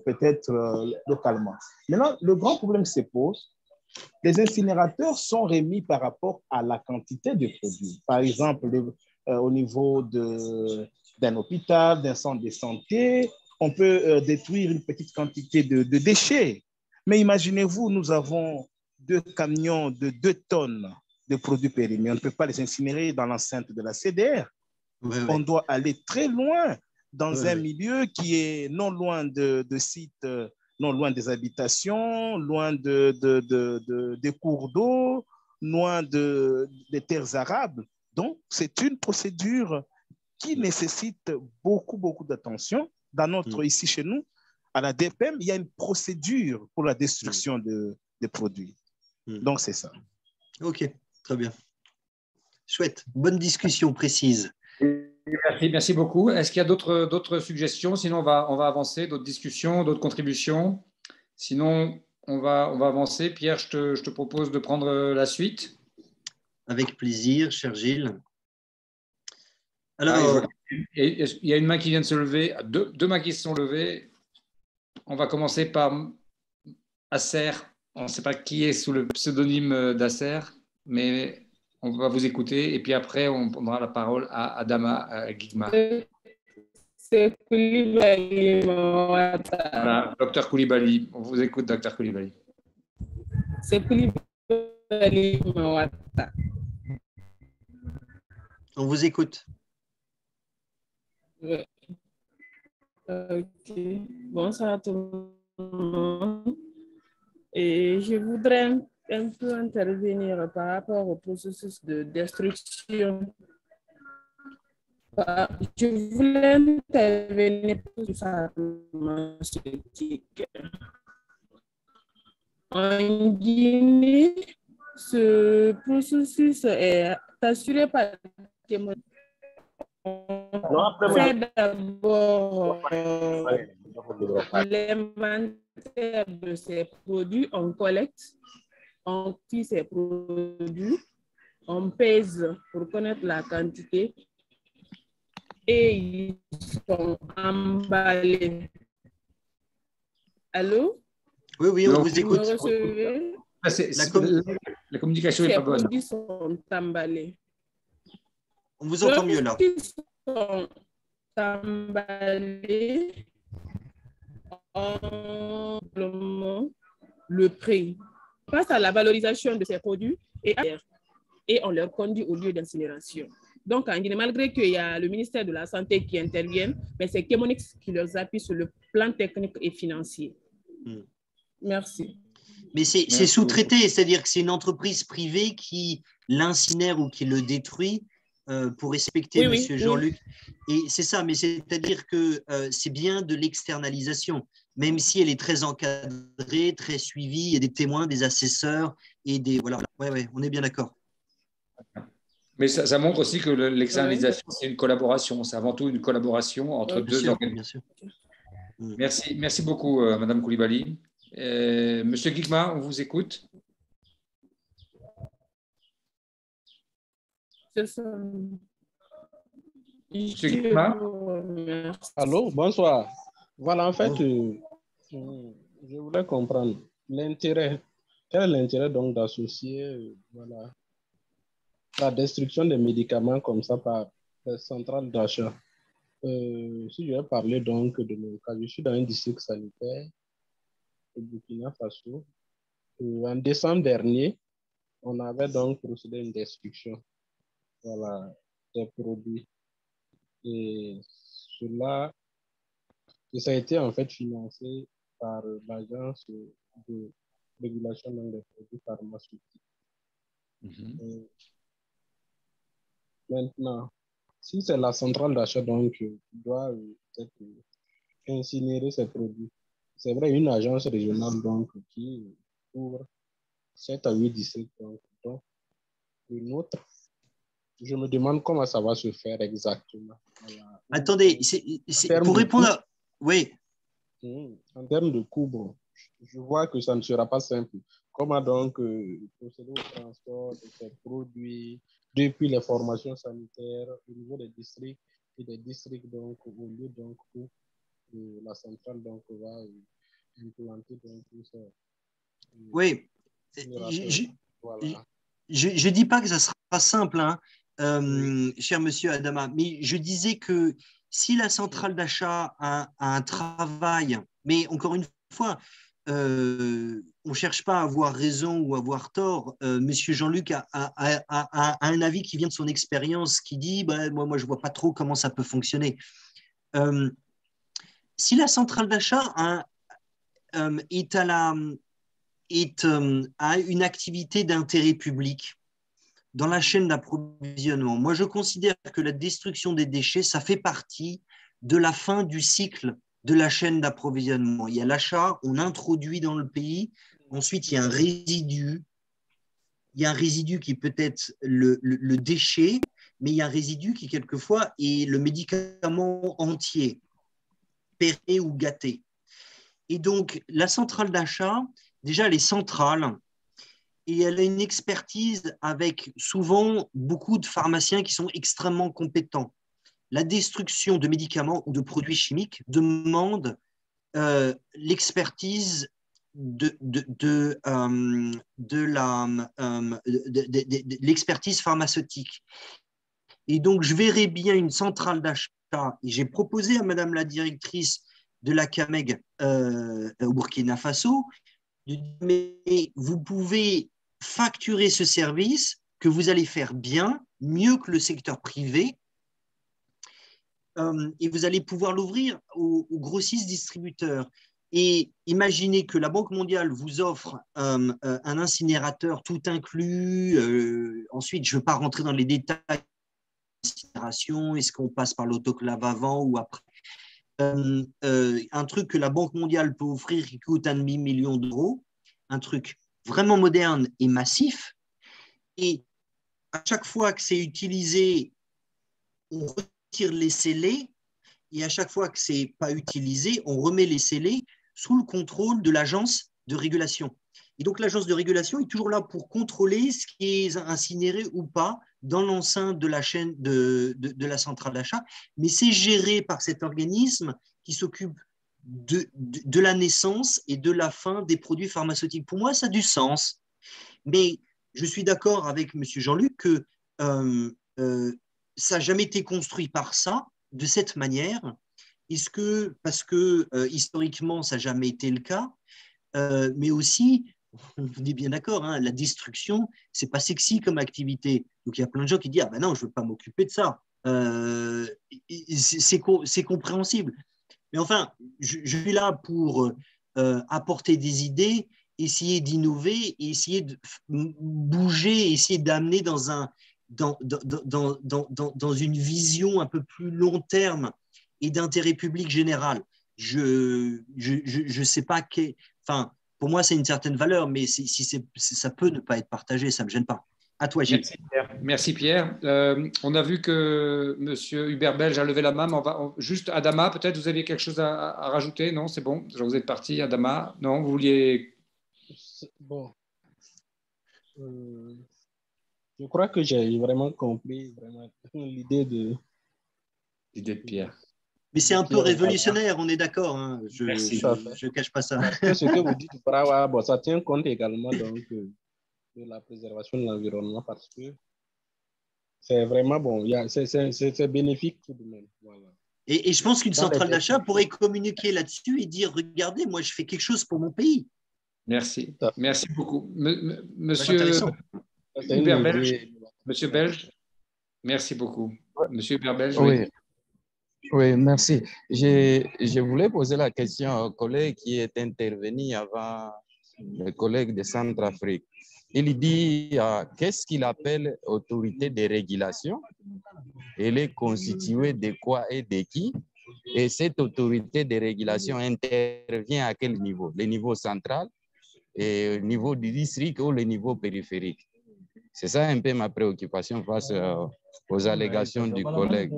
peut-être localement. Maintenant, le grand problème se pose. Les incinérateurs sont remis par rapport à la quantité de produits. Par exemple, au niveau d'un hôpital, d'un centre de santé, on peut détruire une petite quantité de déchets. Mais imaginez-vous, nous avons 2 camions de 2 tonnes de produits périmés. On ne peut pas les incinérer dans l'enceinte de la CDR. Ouais, On ouais. doit aller très loin dans Ouais, un ouais. milieu qui est non loin de sites, non loin des habitations, loin des cours d'eau, loin des terres arables. Donc, c'est une procédure qui nécessite beaucoup, beaucoup d'attention. Dans notre, ici chez nous, à la DPM, il y a une procédure pour la destruction des produits. Donc, c'est ça. Ok, très bien. Chouette. Bonne discussion précise. Merci beaucoup. Est-ce qu'il y a d'autres suggestions? Sinon, on va avancer, d'autres discussions, d'autres contributions. Sinon, on va avancer. Pierre, je te propose de prendre la suite. Avec plaisir, cher Gilles. Alors, il y a une main qui vient de se lever, deux mains qui se sont levées. On va commencer par Acer. On ne sait pas qui est sous le pseudonyme d'Acer, mais on va vous écouter. Et puis après, on prendra la parole à Adama Guigma. C'est Koulibaly Mawata. Voilà, docteur Koulibaly. On vous écoute, docteur Koulibaly. C'est Koulibaly Mawata. on vous écoute. Ouais. Ok. Bonsoir à tout le monde. Et je voudrais un peu intervenir par rapport au processus de destruction. Je voulais intervenir sur la pharmaceutique. En Guinée, ce processus est assuré par des moyens. On fait d'abord l'inventaire de ces produits, on collecte, on tire ces produits, on pèse pour connaître la quantité et ils sont emballés. Allô? Oui, on vous écoute. Vous me recevez? La communication n'est pas bonne. Ces produits sont emballés. On vous entend mieux là. Ils sont emballés en le prix. Face à la valorisation de ces produits et on leur conduit au lieu d'incinération. Donc, en Guinée, malgré qu'il y a le ministère de la Santé qui intervient, mais c'est Chemonix qui leur appuie sur le plan technique et financier. Merci. Mais c'est sous-traité, c'est-à-dire que c'est une entreprise privée qui l'incinère ou qui le détruit pour respecter Monsieur Jean-Luc. Et c'est ça, mais c'est-à-dire que c'est bien de l'externalisation, même si elle est très encadrée, très suivie, il y a des témoins, des assesseurs et des… Voilà, ouais, on est bien d'accord. Mais ça montre aussi que l'externalisation, c'est une collaboration. C'est avant tout une collaboration entre deux organisations. Merci beaucoup, Madame Koulibaly. Monsieur Guigma, on vous écoute. Monsieur Guigma. Allô, bonsoir. Voilà, en fait, je voulais comprendre l'intérêt. Quel est l'intérêt donc d'associer voilà, la destruction des médicaments comme ça par les centrales d'achat? Si je vais parler donc de mon cas, je suis dans un district sanitaire au Burkina Faso. En décembre dernier, on avait donc procédé à une destruction voilà, des produits. Et cela, ça a été en fait financé par l'agence de régulation des produits pharmaceutiques. Maintenant, si c'est la centrale d'achat donc qui doit incinérer ces produits, c'est vrai, une agence régionale donc qui couvre 7 à 8 districts. Donc une autre, je me demande comment ça va se faire exactement. Voilà. Attendez, pour répondre à… Oui. En termes de coût, bon, je vois que ça ne sera pas simple. Comment donc procéder au transport de ces produits depuis les formations sanitaires au niveau des districts et des districts donc au lieu donc où la centrale donc va implanter donc tout ça. Oui, Voilà. je ne dis pas que ça sera simple, hein, cher monsieur Adama, mais je disais que si la centrale d'achat a un travail, mais encore une fois, on ne cherche pas à avoir raison ou à avoir tort. Monsieur Jean-Luc a un avis qui vient de son expérience, qui dit bah, moi, je ne vois pas trop comment ça peut fonctionner. Si la centrale d'achat a une activité d'intérêt public dans la chaîne d'approvisionnement, moi je considère que la destruction des déchets, ça fait partie de la fin du cycle de la chaîne d'approvisionnement. Il y a l'achat, on introduit dans le pays, ensuite il y a un résidu, qui peut être le déchet, mais il y a un résidu qui quelquefois est le médicament entier, péré ou gâté. Et donc la centrale d'achat, déjà elle est centrale, et elle a une expertise avec souvent beaucoup de pharmaciens qui sont extrêmement compétents. La destruction de médicaments ou de produits chimiques demande l'expertise de l'expertise pharmaceutique. Et donc, je verrais bien une centrale d'achat, et j'ai proposé à Madame la directrice de la CAMEG au Burkina Faso, de dire, mais vous pouvez facturer ce service que vous allez faire bien, mieux que le secteur privé, et vous allez pouvoir l'ouvrir aux grossistes distributeurs. Et imaginez que la Banque mondiale vous offre un incinérateur tout inclus. Ensuite, je ne veux pas rentrer dans les détails de l'incinération, est-ce qu'on passe par l'autoclave avant ou après. Un truc que la Banque mondiale peut offrir qui coûte 1,5 million d'euros, un truc vraiment moderne et massif. Et à chaque fois que c'est utilisé, on retire les scellés, et à chaque fois que ce n'est pas utilisé, on remet les scellés sous le contrôle de l'agence de régulation. Et donc l'agence de régulation est toujours là pour contrôler ce qui est incinéré ou pas dans l'enceinte de la chaîne de la centrale d'achat, mais c'est géré par cet organisme qui s'occupe de la naissance et de la fin des produits pharmaceutiques. Pour moi, ça a du sens. Mais je suis d'accord avec M. Jean-Luc que ça n'a jamais été construit par ça, de cette manière. Est-ce que, parce que historiquement, ça n'a jamais été le cas, mais aussi, on est bien d'accord, hein, la destruction, ce n'est pas sexy comme activité. Donc il y a plein de gens qui disent ah ben non, je ne veux pas m'occuper de ça. C'est compréhensible. Mais enfin, je suis là pour apporter des idées, essayer d'innover, essayer de bouger, essayer d'amener dans une vision un peu plus long terme et d'intérêt public général. Je sais pas enfin, pour moi, c'est une certaine valeur, mais ça peut ne pas être partagé, ça ne me gêne pas. À toi, Gilles. Merci Pierre. On a vu que M. Hubert Belge a levé la main, mais juste Adama, peut-être vous aviez quelque chose à rajouter? Non, c'est bon, vous êtes parti, Adama. Non, vous vouliez… Bon. Je crois que j'ai vraiment compris l'idée de Pierre. Mais c'est un peu révolutionnaire, on est d'accord. Hein. Je ne cache pas ça. Ce que vous dites, bon, ça tient compte également donc, de la préservation de l'environnement parce que c'est vraiment bon, c'est bénéfique tout de même. Voilà. Et je pense qu'une centrale d'achat pourrait communiquer là-dessus et dire regardez, moi je fais quelque chose pour mon pays. Merci. Merci beaucoup. Monsieur Hubert Belge. Monsieur Belge, merci beaucoup. Monsieur Hubert Belge, oui. Oui, merci. Je voulais poser la question au collègue qui est intervenu avant le collègue de Centrafrique. Il dit qu'est-ce qu'il appelle autorité de régulation? Elle est constituée de quoi et de qui? Et cette autorité de régulation intervient à quel niveau? Le niveau central, et le niveau du district ou le niveau périphérique? C'est ça un peu ma préoccupation face aux allégations du collègue.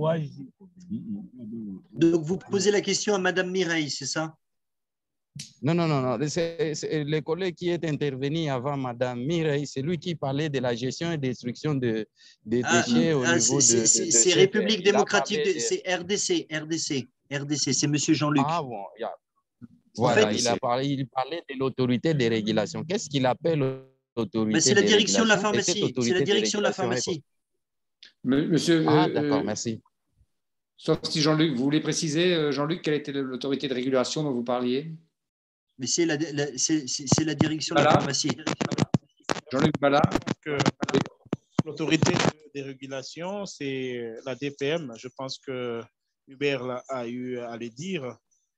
Donc, vous posez la question à Madame Mireille, c'est ça? Non. C'est le collègue qui est intervenu avant Madame Mireille, c'est lui qui parlait de la gestion et destruction des déchets au niveau de… C'est République démocratique, c'est RDC, c'est Monsieur Jean-Luc. Ah bon, Voilà, il parlait de l'autorité de régulation. Qu'est-ce qu'il appelle l'autorité c'est la de direction de la régulation? pharmacie. C'est la direction de la pharmacie. Monsieur, d'accord, merci. Sauf si Jean-Luc, vous voulez préciser, Jean-Luc, quelle était l'autorité de régulation dont vous parliez? Mais c'est la direction de la pharmacie. Jean-Luc Bala. L'autorité de régulation, c'est la DPM. Je pense que Hubert a eu à le dire.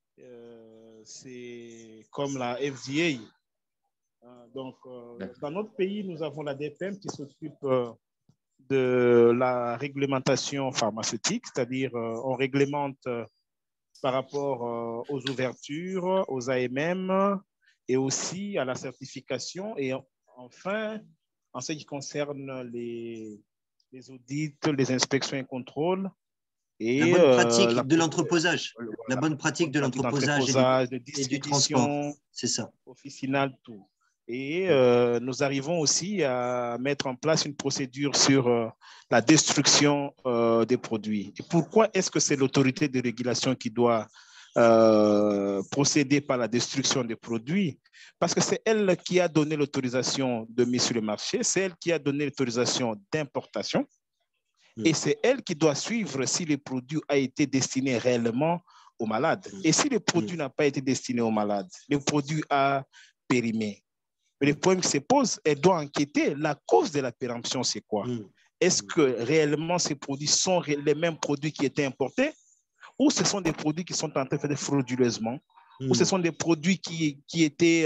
C'est comme la FDA. Donc, dans notre pays, nous avons la DPM qui s'occupe de la réglementation pharmaceutique, c'est-à-dire on réglemente par rapport aux ouvertures, aux AMM et aussi à la certification. Et enfin, en ce qui concerne les audits, les inspections et contrôles. Et la bonne pratique de l'entreposage. Voilà, la bonne pratique de l'entreposage et du transport. C'est ça. Officinal, tout. Et nous arrivons aussi à mettre en place une procédure sur la destruction des produits. Et pourquoi est-ce que c'est l'autorité de régulation qui doit procéder par la destruction des produits? Parce que c'est elle qui a donné l'autorisation de mise sur le marché, c'est elle qui a donné l'autorisation d'importation, et c'est elle qui doit suivre si le produit a été destiné réellement aux malades. Et si le produit n'a pas été destiné aux malades, le produit a périmé. Mais le problème qui se pose, elle doit enquêter. La cause de la péremption, c'est quoi? Est-ce que réellement ces produits sont les mêmes produits qui étaient importés, ou ce sont des produits qui sont en train de faire frauduleusement, ou ce sont des produits qui étaient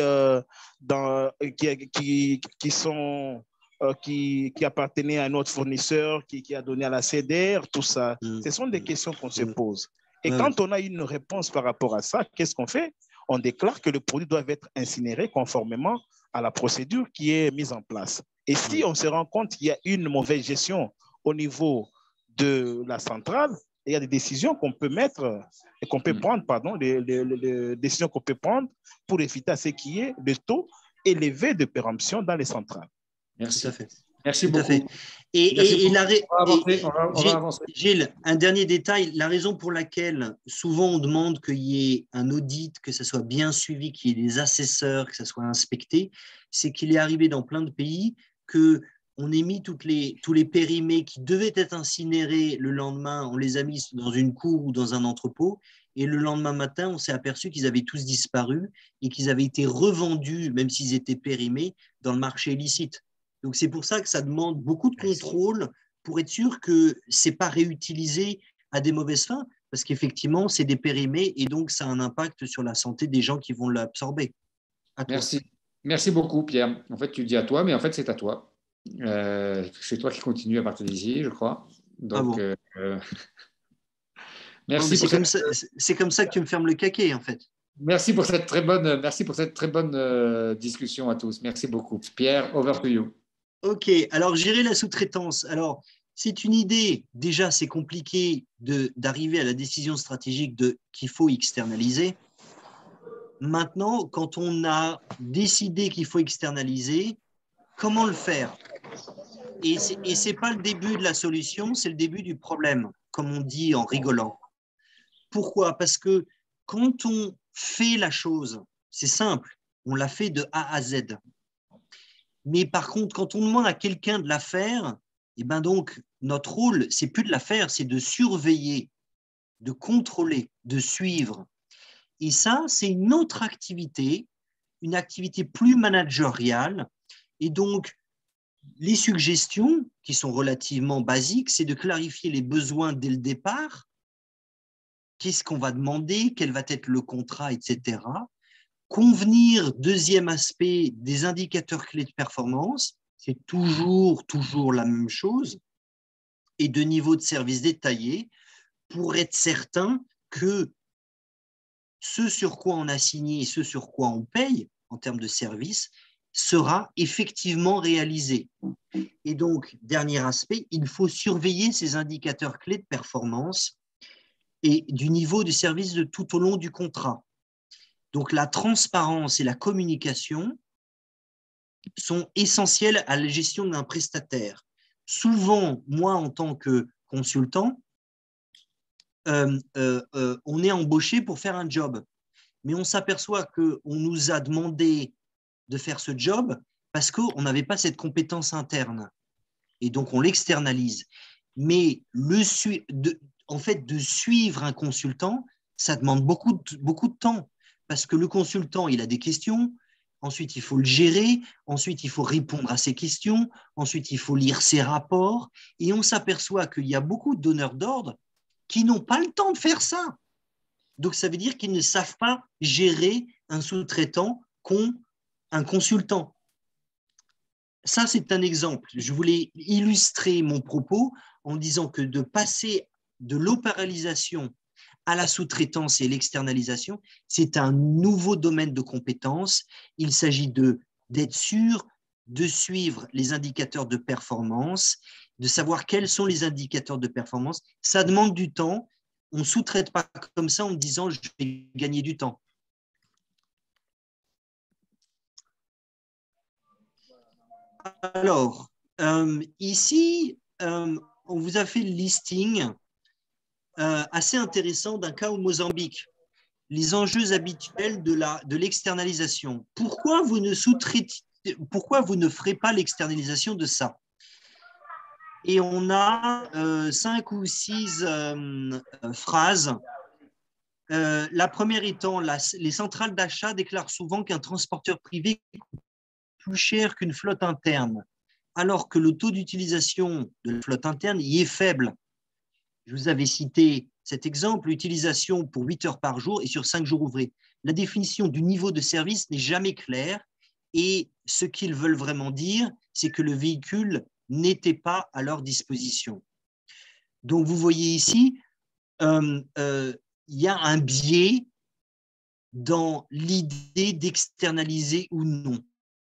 qui appartenaient à notre fournisseur, qui a donné à la CDR, tout ça. Ce sont des questions qu'on se pose. Et quand on a une réponse par rapport à ça, qu'est-ce qu'on fait? On déclare que le produit doit être incinéré conformément à la procédure qui est mise en place. Et si on se rend compte qu'il y a une mauvaise gestion au niveau de la centrale, il y a des décisions qu'on peut mettre et qu'on peut prendre, pardon, des décisions qu'on peut prendre pour éviter à ce qu'il y ait le taux élevé de péremption dans les centrales. Merci. Tout à fait. Merci beaucoup. Gilles, un dernier détail. La raison pour laquelle souvent on demande qu'il y ait un audit, que ça soit bien suivi, qu'il y ait des assesseurs, que ça soit inspecté, c'est qu'il est arrivé dans plein de pays qu'on ait mis tous les périmés qui devaient être incinérés le lendemain, on les a mis dans une cour ou dans un entrepôt, et le lendemain matin, on s'est aperçu qu'ils avaient tous disparu et qu'ils avaient été revendus, même s'ils étaient périmés, dans le marché illicite. Donc, c'est pour ça que ça demande beaucoup de contrôle pour être sûr que ce n'est pas réutilisé à des mauvaises fins, parce qu'effectivement, c'est des périmés et donc ça a un impact sur la santé des gens qui vont l'absorber. Merci. Merci beaucoup, Pierre. En fait, tu dis à toi, mais en fait, c'est à toi. C'est toi qui continue à partir d'ici, je crois. Donc, merci. C'est comme ça que tu me fermes le caquet, en fait. Merci pour cette très bonne discussion à tous. Merci beaucoup. Pierre, over to you. OK. Alors, gérer la sous-traitance. Alors, c'est une idée. Déjà, c'est compliqué d'arriver à la décision stratégique qu'il faut externaliser. Maintenant, quand on a décidé qu'il faut externaliser, comment le faire? Et ce n'est pas le début de la solution, c'est le début du problème, comme on dit en rigolant. Pourquoi? Parce que quand on fait la chose, c'est simple, on la fait de A à Z. Mais par contre, quand on demande à quelqu'un de la faire, eh ben donc, notre rôle, c'est plus de la faire, c'est de surveiller, de contrôler, de suivre. Et ça, c'est une autre activité, une activité plus managériale. Et donc, les suggestions, qui sont relativement basiques, c'est de clarifier les besoins dès le départ. Qu'est-ce qu'on va demander? Quel va être le contrat, etc. Convenir, deuxième aspect, des indicateurs clés de performance. C'est toujours la même chose. Et de niveau de service détaillé pour être certain que ce sur quoi on a signé et ce sur quoi on paye en termes de service sera effectivement réalisé. Et donc, dernier aspect, il faut surveiller ces indicateurs clés de performance et du niveau du service de tout au long du contrat. Donc, la transparence et la communication sont essentielles à la gestion d'un prestataire. Souvent, moi, en tant que consultant, on est embauché pour faire un job. mais on s'aperçoit qu'on nous a demandé de faire ce job parce qu'on n'avait pas cette compétence interne. Et donc, on l'externalise. Mais en fait, de suivre un consultant, ça demande beaucoup de temps parce que le consultant, il a des questions. Ensuite, il faut le gérer. Ensuite, il faut répondre à ses questions. Ensuite, il faut lire ses rapports. Et on s'aperçoit qu'il y a beaucoup de donneurs d'ordre qui n'ont pas le temps de faire ça. Donc, ça veut dire qu'ils ne savent pas gérer un sous-traitant qu'un consultant. Ça, c'est un exemple. Je voulais illustrer mon propos en disant que de passer de l'opéralisation à la sous-traitance et l'externalisation, c'est un nouveau domaine de compétences. Il s'agit d'être sûr de suivre les indicateurs de performance, de savoir quels sont les indicateurs de performance. Ça demande du temps. On ne sous-traite pas comme ça en disant « je vais gagner du temps ». Alors, ici, on vous a fait le listing assez intéressant d'un cas au Mozambique. Les enjeux habituels de l'externalisation. Pourquoi vous ne ferez pas l'externalisation de ça? Et on a 5 ou 6 phrases. La première étant, les centrales d'achat déclarent souvent qu'un transporteur privé coûte plus cher qu'une flotte interne, alors que le taux d'utilisation de la flotte interne y est faible. Je vous avais cité cet exemple, l'utilisation pour 8 heures par jour et sur 5 jours ouvrés. La définition du niveau de service n'est jamais claire et ce qu'ils veulent vraiment dire, c'est que le véhicule n'était pas à leur disposition. Donc, vous voyez ici, il y a un biais dans l'idée d'externaliser ou non.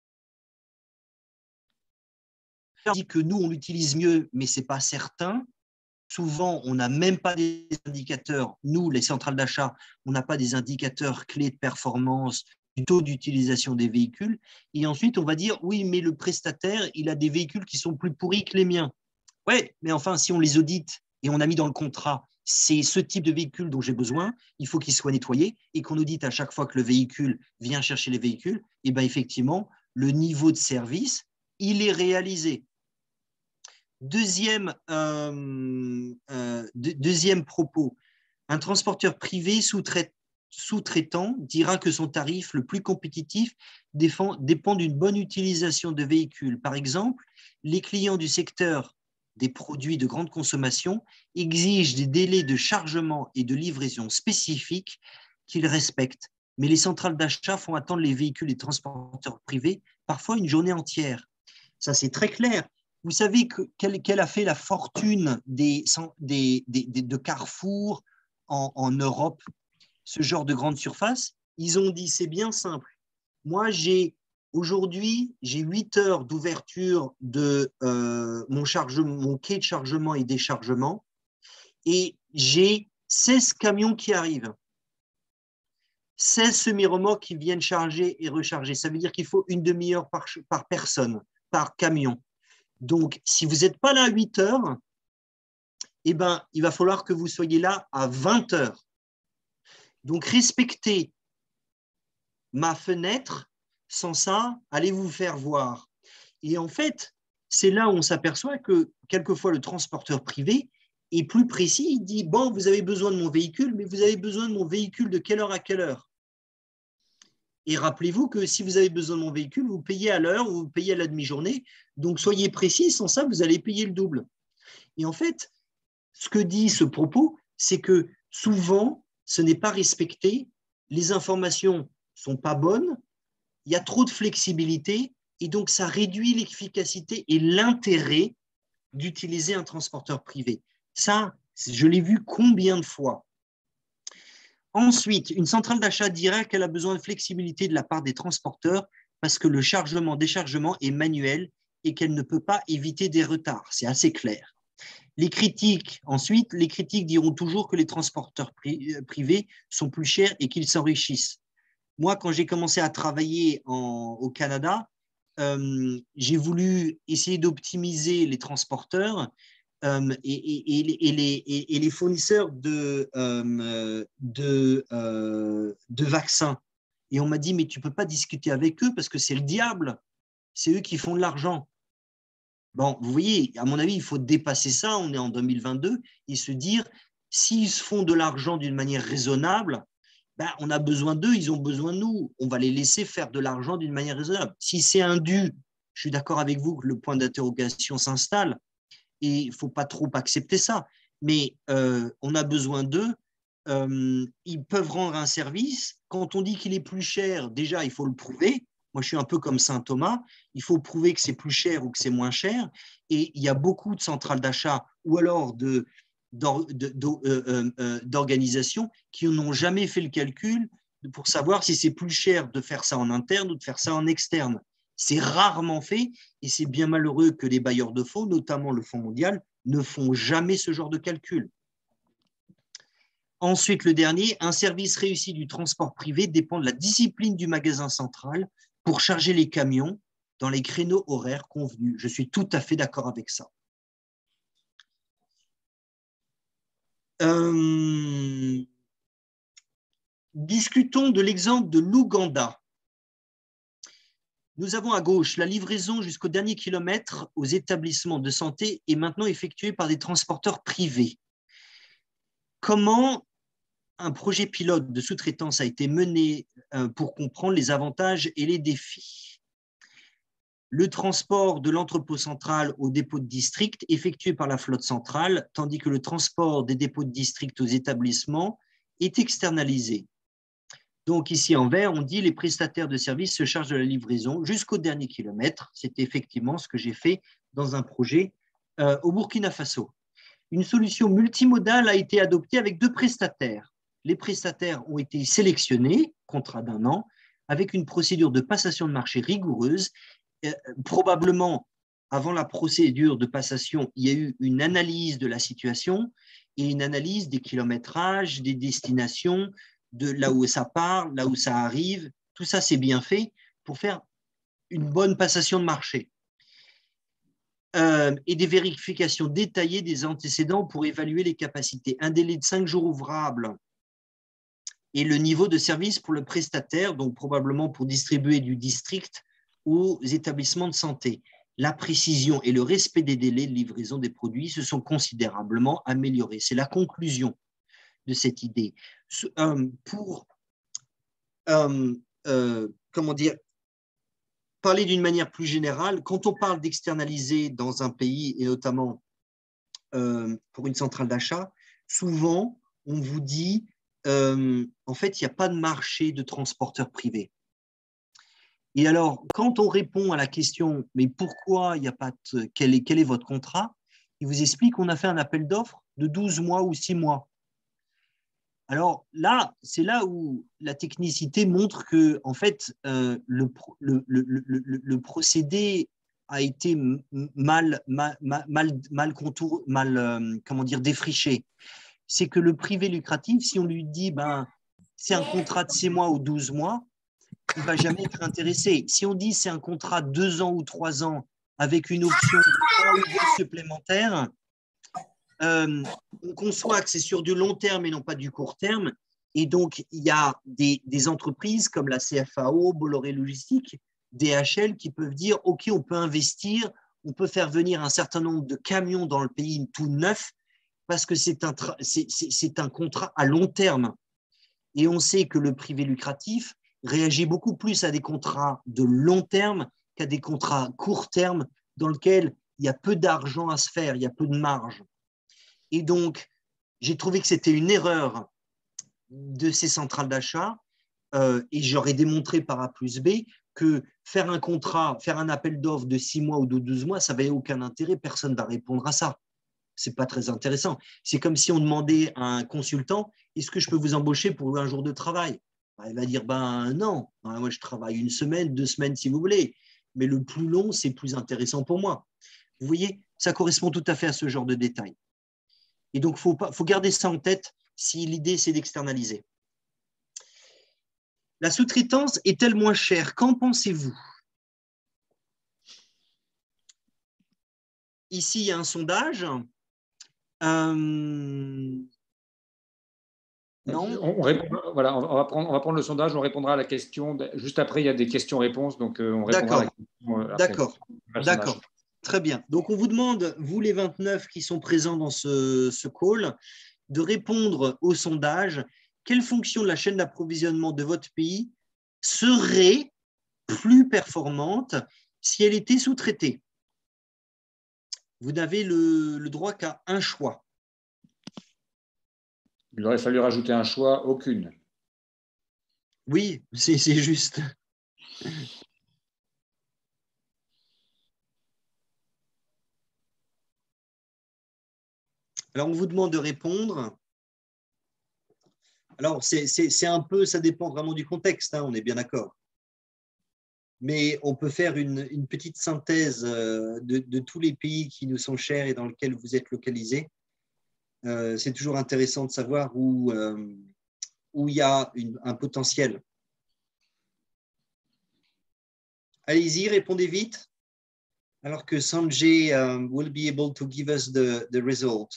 On dit que nous, on l'utilise mieux, mais ce n'est pas certain. Souvent, on n'a même pas des indicateurs. Nous, les centrales d'achat, on n'a pas des indicateurs clés de performance du taux d'utilisation des véhicules. Et ensuite, on va dire, oui, mais le prestataire, il a des véhicules qui sont plus pourris que les miens. Oui, mais enfin, si on les audite et on a mis dans le contrat, c'est ce type de véhicule dont j'ai besoin, il faut qu'il soit nettoyé et qu'on audite à chaque fois que le véhicule vient chercher les véhicules, et bien effectivement, le niveau de service, il est réalisé. Deuxième propos, un transporteur privé sous-traitant dira que son tarif le plus compétitif dépend d'une bonne utilisation de véhicules. Par exemple, les clients du secteur des produits de grande consommation exigent des délais de chargement et de livraison spécifiques qu'ils respectent. Mais les centrales d'achat font attendre les véhicules des transporteurs privés parfois une journée entière. Ça, c'est très clair. Vous savez qu'elle a fait la fortune de Carrefour en Europe, ce genre de grande surface. Ils ont dit, c'est bien simple. Moi, aujourd'hui, j'ai 8 heures d'ouverture de mon quai de chargement et déchargement et j'ai 16 camions qui arrivent. 16 semi-remorques qui viennent charger et recharger. Ça veut dire qu'il faut une demi-heure par personne, par camion. Donc, si vous n'êtes pas là à 8 heures, eh ben, il va falloir que vous soyez là à 20 heures. Donc, respectez ma fenêtre. Sans ça, allez vous faire voir. Et en fait, c'est là où on s'aperçoit que quelquefois le transporteur privé est plus précis. Il dit, bon, vous avez besoin de mon véhicule, mais vous avez besoin de mon véhicule de quelle heure à quelle heure? Et rappelez-vous que si vous avez besoin de mon véhicule, vous payez à l'heure ou vous payez à la demi-journée. Donc, soyez précis, sans ça, vous allez payer le double. Et en fait, ce que dit ce propos, c'est que souvent, ce n'est pas respecté, les informations ne sont pas bonnes, il y a trop de flexibilité et donc ça réduit l'efficacité et l'intérêt d'utiliser un transporteur privé. Ça, je l'ai vu combien de fois. Ensuite, une centrale d'achat dira qu'elle a besoin de flexibilité de la part des transporteurs parce que le chargement-déchargement est manuel et qu'elle ne peut pas éviter des retards. C'est assez clair. Les critiques diront toujours que les transporteurs privés sont plus chers et qu'ils s'enrichissent. Moi, quand j'ai commencé à travailler au Canada, j'ai voulu essayer d'optimiser les transporteurs et les fournisseurs de vaccins. Et on m'a dit, mais tu ne peux pas discuter avec eux parce que c'est le diable. C'est eux qui font de l'argent. Bon, vous voyez, à mon avis, il faut dépasser ça. On est en 2022 et se dire, s'ils se font de l'argent d'une manière raisonnable, ben, on a besoin d'eux, ils ont besoin de nous. On va les laisser faire de l'argent d'une manière raisonnable. Si c'est un dû, je suis d'accord avec vous que le point d'interrogation s'installe et il ne faut pas trop accepter ça. Mais on a besoin d'eux. Ils peuvent rendre un service. Quand on dit qu'il est plus cher, déjà, il faut le prouver. Moi, je suis un peu comme Saint Thomas. Il faut prouver que c'est plus cher ou que c'est moins cher. Et il y a beaucoup de centrales d'achat ou alors d'organisations qui n'ont jamais fait le calcul pour savoir si c'est plus cher de faire ça en interne ou de faire ça en externe. C'est rarement fait et c'est bien malheureux que les bailleurs de fonds, notamment le Fonds mondial, ne font jamais ce genre de calcul. Ensuite, le dernier, un service réussi du transport privé dépend de la discipline du magasin central pour charger les camions dans les créneaux horaires convenus. Je suis tout à fait d'accord avec ça. Discutons de l'exemple de l'Ouganda. Nous avons à gauche la livraison jusqu'au dernier kilomètre aux établissements de santé est maintenant effectuée par des transporteurs privés. Comment un projet pilote de sous-traitance a été mené pour comprendre les avantages et les défis? Le transport de l'entrepôt central au dépôt de district effectué par la flotte centrale, tandis que le transport des dépôts de district aux établissements est externalisé. Donc ici en vert, on dit les prestataires de services se chargent de la livraison jusqu'au dernier kilomètre. C'est effectivement ce que j'ai fait dans un projet au Burkina Faso. Une solution multimodale a été adoptée avec 2 prestataires. Les prestataires ont été sélectionnés, contrat d'1 an, avec une procédure de passation de marché rigoureuse. Probablement, avant la procédure de passation, il y a eu une analyse de la situation et une analyse des kilométrages, des destinations, de là où ça part, là où ça arrive. Tout ça, c'est bien fait pour faire une bonne passation de marché. Et des vérifications détaillées des antécédents pour évaluer les capacités. Un délai de 5 jours ouvrables et le niveau de service pour le prestataire, donc probablement pour distribuer du district aux établissements de santé. La précision et le respect des délais de livraison des produits se sont considérablement améliorés. C'est la conclusion de cette idée. Pour comment dire, parler d'une manière plus générale, quand on parle d'externaliser dans un pays, et notamment pour une centrale d'achat, souvent on vous dit en fait, il n'y a pas de marché de transporteurs privés. Et alors, quand on répond à la question, mais pourquoi il n'y a pas de, quel est votre contrat, il vous explique qu'on a fait un appel d'offres de 12 mois ou 6 mois. Alors là, c'est là où la technicité montre que, en fait, le procédé a été mal défriché. C'est que le privé lucratif, si on lui dit, ben, c'est un contrat de 6 mois ou 12 mois, il ne va jamais être intéressé. Si on dit c'est un contrat de 2 ans ou 3 ans avec une option de 3 ou 2 supplémentaires, on conçoit que c'est sur du long terme et non pas du court terme. Et donc, il y a des entreprises comme la CFAO, Bolloré Logistique, DHL, qui peuvent dire, OK, on peut investir, on peut faire venir un certain nombre de camions dans le pays tout neuf parce que c'est un contrat à long terme. Et on sait que le privé lucratif réagit beaucoup plus à des contrats de long terme qu'à des contrats court terme dans lesquels il y a peu d'argent à se faire, il y a peu de marge. Et donc, j'ai trouvé que c'était une erreur de ces centrales d'achat et j'aurais démontré par A plus B que faire un contrat, faire un appel d'offres de 6 mois ou de 12 mois, ça n'avait aucun intérêt, personne ne va répondre à ça. Ce n'est pas très intéressant. C'est comme si on demandait à un consultant, est-ce que je peux vous embaucher pour un jour de travail? Il va dire, ben non, moi je travaille 1 semaine, 2 semaines si vous voulez, mais le plus long, c'est plus intéressant pour moi. Vous voyez, ça correspond tout à fait à ce genre de détails. Et donc, il faut garder ça en tête si l'idée, c'est d'externaliser. La sous-traitance est-elle moins chère? Qu'en pensez-vous? Ici, il y a un sondage Non. Voilà, on va prendre le sondage, on répondra à la question. Juste après, il y a des questions-réponses, donc on répondra à la question. D'accord. D'accord. Très bien. Donc, on vous demande, vous les 29 qui sont présents dans ce call, de répondre au sondage. Quelle fonction de la chaîne d'approvisionnement de votre pays serait plus performante si elle était sous-traitée? Vous n'avez le droit qu'à un choix. Il aurait fallu rajouter un choix, aucune. Oui, c'est juste. Alors, on vous demande de répondre. Alors, c'est un peu, ça dépend vraiment du contexte, hein, on est bien d'accord. Mais on peut faire une petite synthèse de tous les pays qui nous sont chers et dans lesquels vous êtes localisés. C'est toujours intéressant de savoir où il y a un potentiel. Allez-y, répondez vite, alors que Sanjay will be able to give us the result.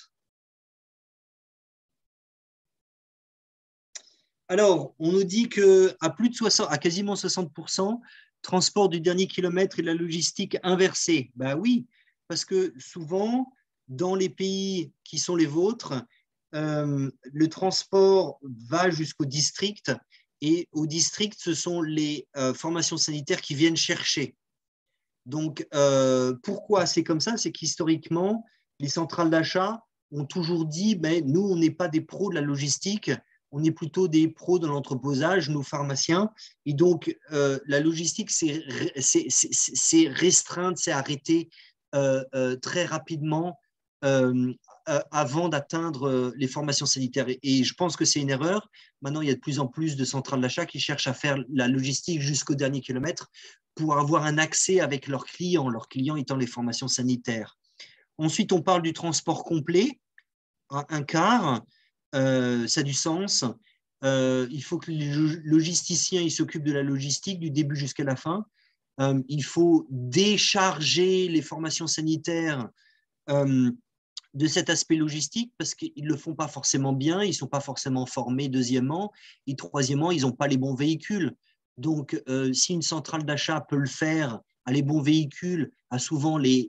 Alors, on nous dit qu'à quasiment 60%, transport du dernier kilomètre et la logistique inversée. Ben oui, parce que souvent, dans les pays qui sont les vôtres, le transport va jusqu'au district et au district, ce sont les formations sanitaires qui viennent chercher. Donc, pourquoi c'est comme ça? C'est qu'historiquement, les centrales d'achat ont toujours dit, ben, nous, on n'est pas des pros de la logistique, on est plutôt des pros de l'entreposage, nous pharmaciens. Et donc, la logistique c'est restreinte, c'est arrêté très rapidement avant d'atteindre les formations sanitaires. Et je pense que c'est une erreur. Maintenant, il y a de plus en plus de centrales d'achat qui cherchent à faire la logistique jusqu'au dernier kilomètre pour avoir un accès avec leurs clients étant les formations sanitaires. Ensuite, on parle du transport complet, un quart. Ça a du sens. Il faut que les logisticiens s'occupent de la logistique du début jusqu'à la fin. Il faut décharger les formations sanitaires de cet aspect logistique parce qu'ils ne le font pas forcément bien, ils ne sont pas forcément formés, deuxièmement, et troisièmement, ils n'ont pas les bons véhicules. Donc, si une centrale d'achat peut le faire, a les bons véhicules, a souvent les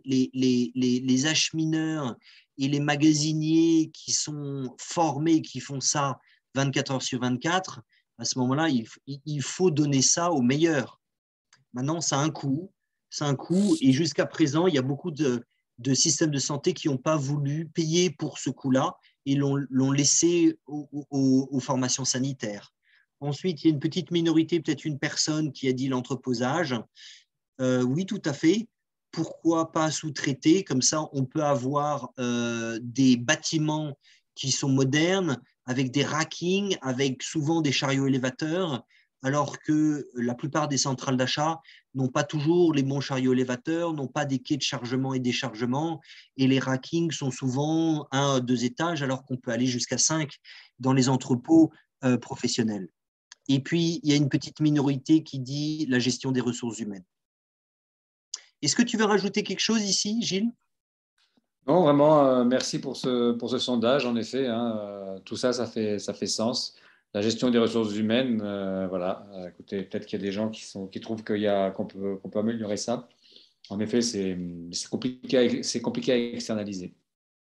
achemineurs et les magasiniers qui sont formés, qui font ça 24 heures sur 24, à ce moment-là, il faut donner ça aux meilleurs. Maintenant, ça a un coût, et jusqu'à présent, il y a beaucoup de systèmes de santé qui n'ont pas voulu payer pour ce coût-là et l'ont laissé aux formations sanitaires. Ensuite, il y a une petite minorité, peut-être une personne qui a dit l'entreposage. Oui, tout à fait. Pourquoi pas sous-traiter? Comme ça, on peut avoir des bâtiments qui sont modernes, avec des rackings, avec souvent des chariots élévateurs, alors que la plupart des centrales d'achat n'ont pas toujours les bons chariots élévateurs, n'ont pas des quais de chargement et déchargement, et les rackings sont souvent 1 à 2 étages, alors qu'on peut aller jusqu'à 5 dans les entrepôts professionnels. Et puis, il y a une petite minorité qui dit la gestion des ressources humaines. Est-ce que tu veux rajouter quelque chose ici, Gilles? Non, vraiment, merci pour ce sondage. En effet, hein, tout ça, ça fait sens. La gestion des ressources humaines, voilà. Écoutez, peut-être qu'il y a des gens qui trouvent qu'on peut améliorer ça. En effet, c'est compliqué à externaliser.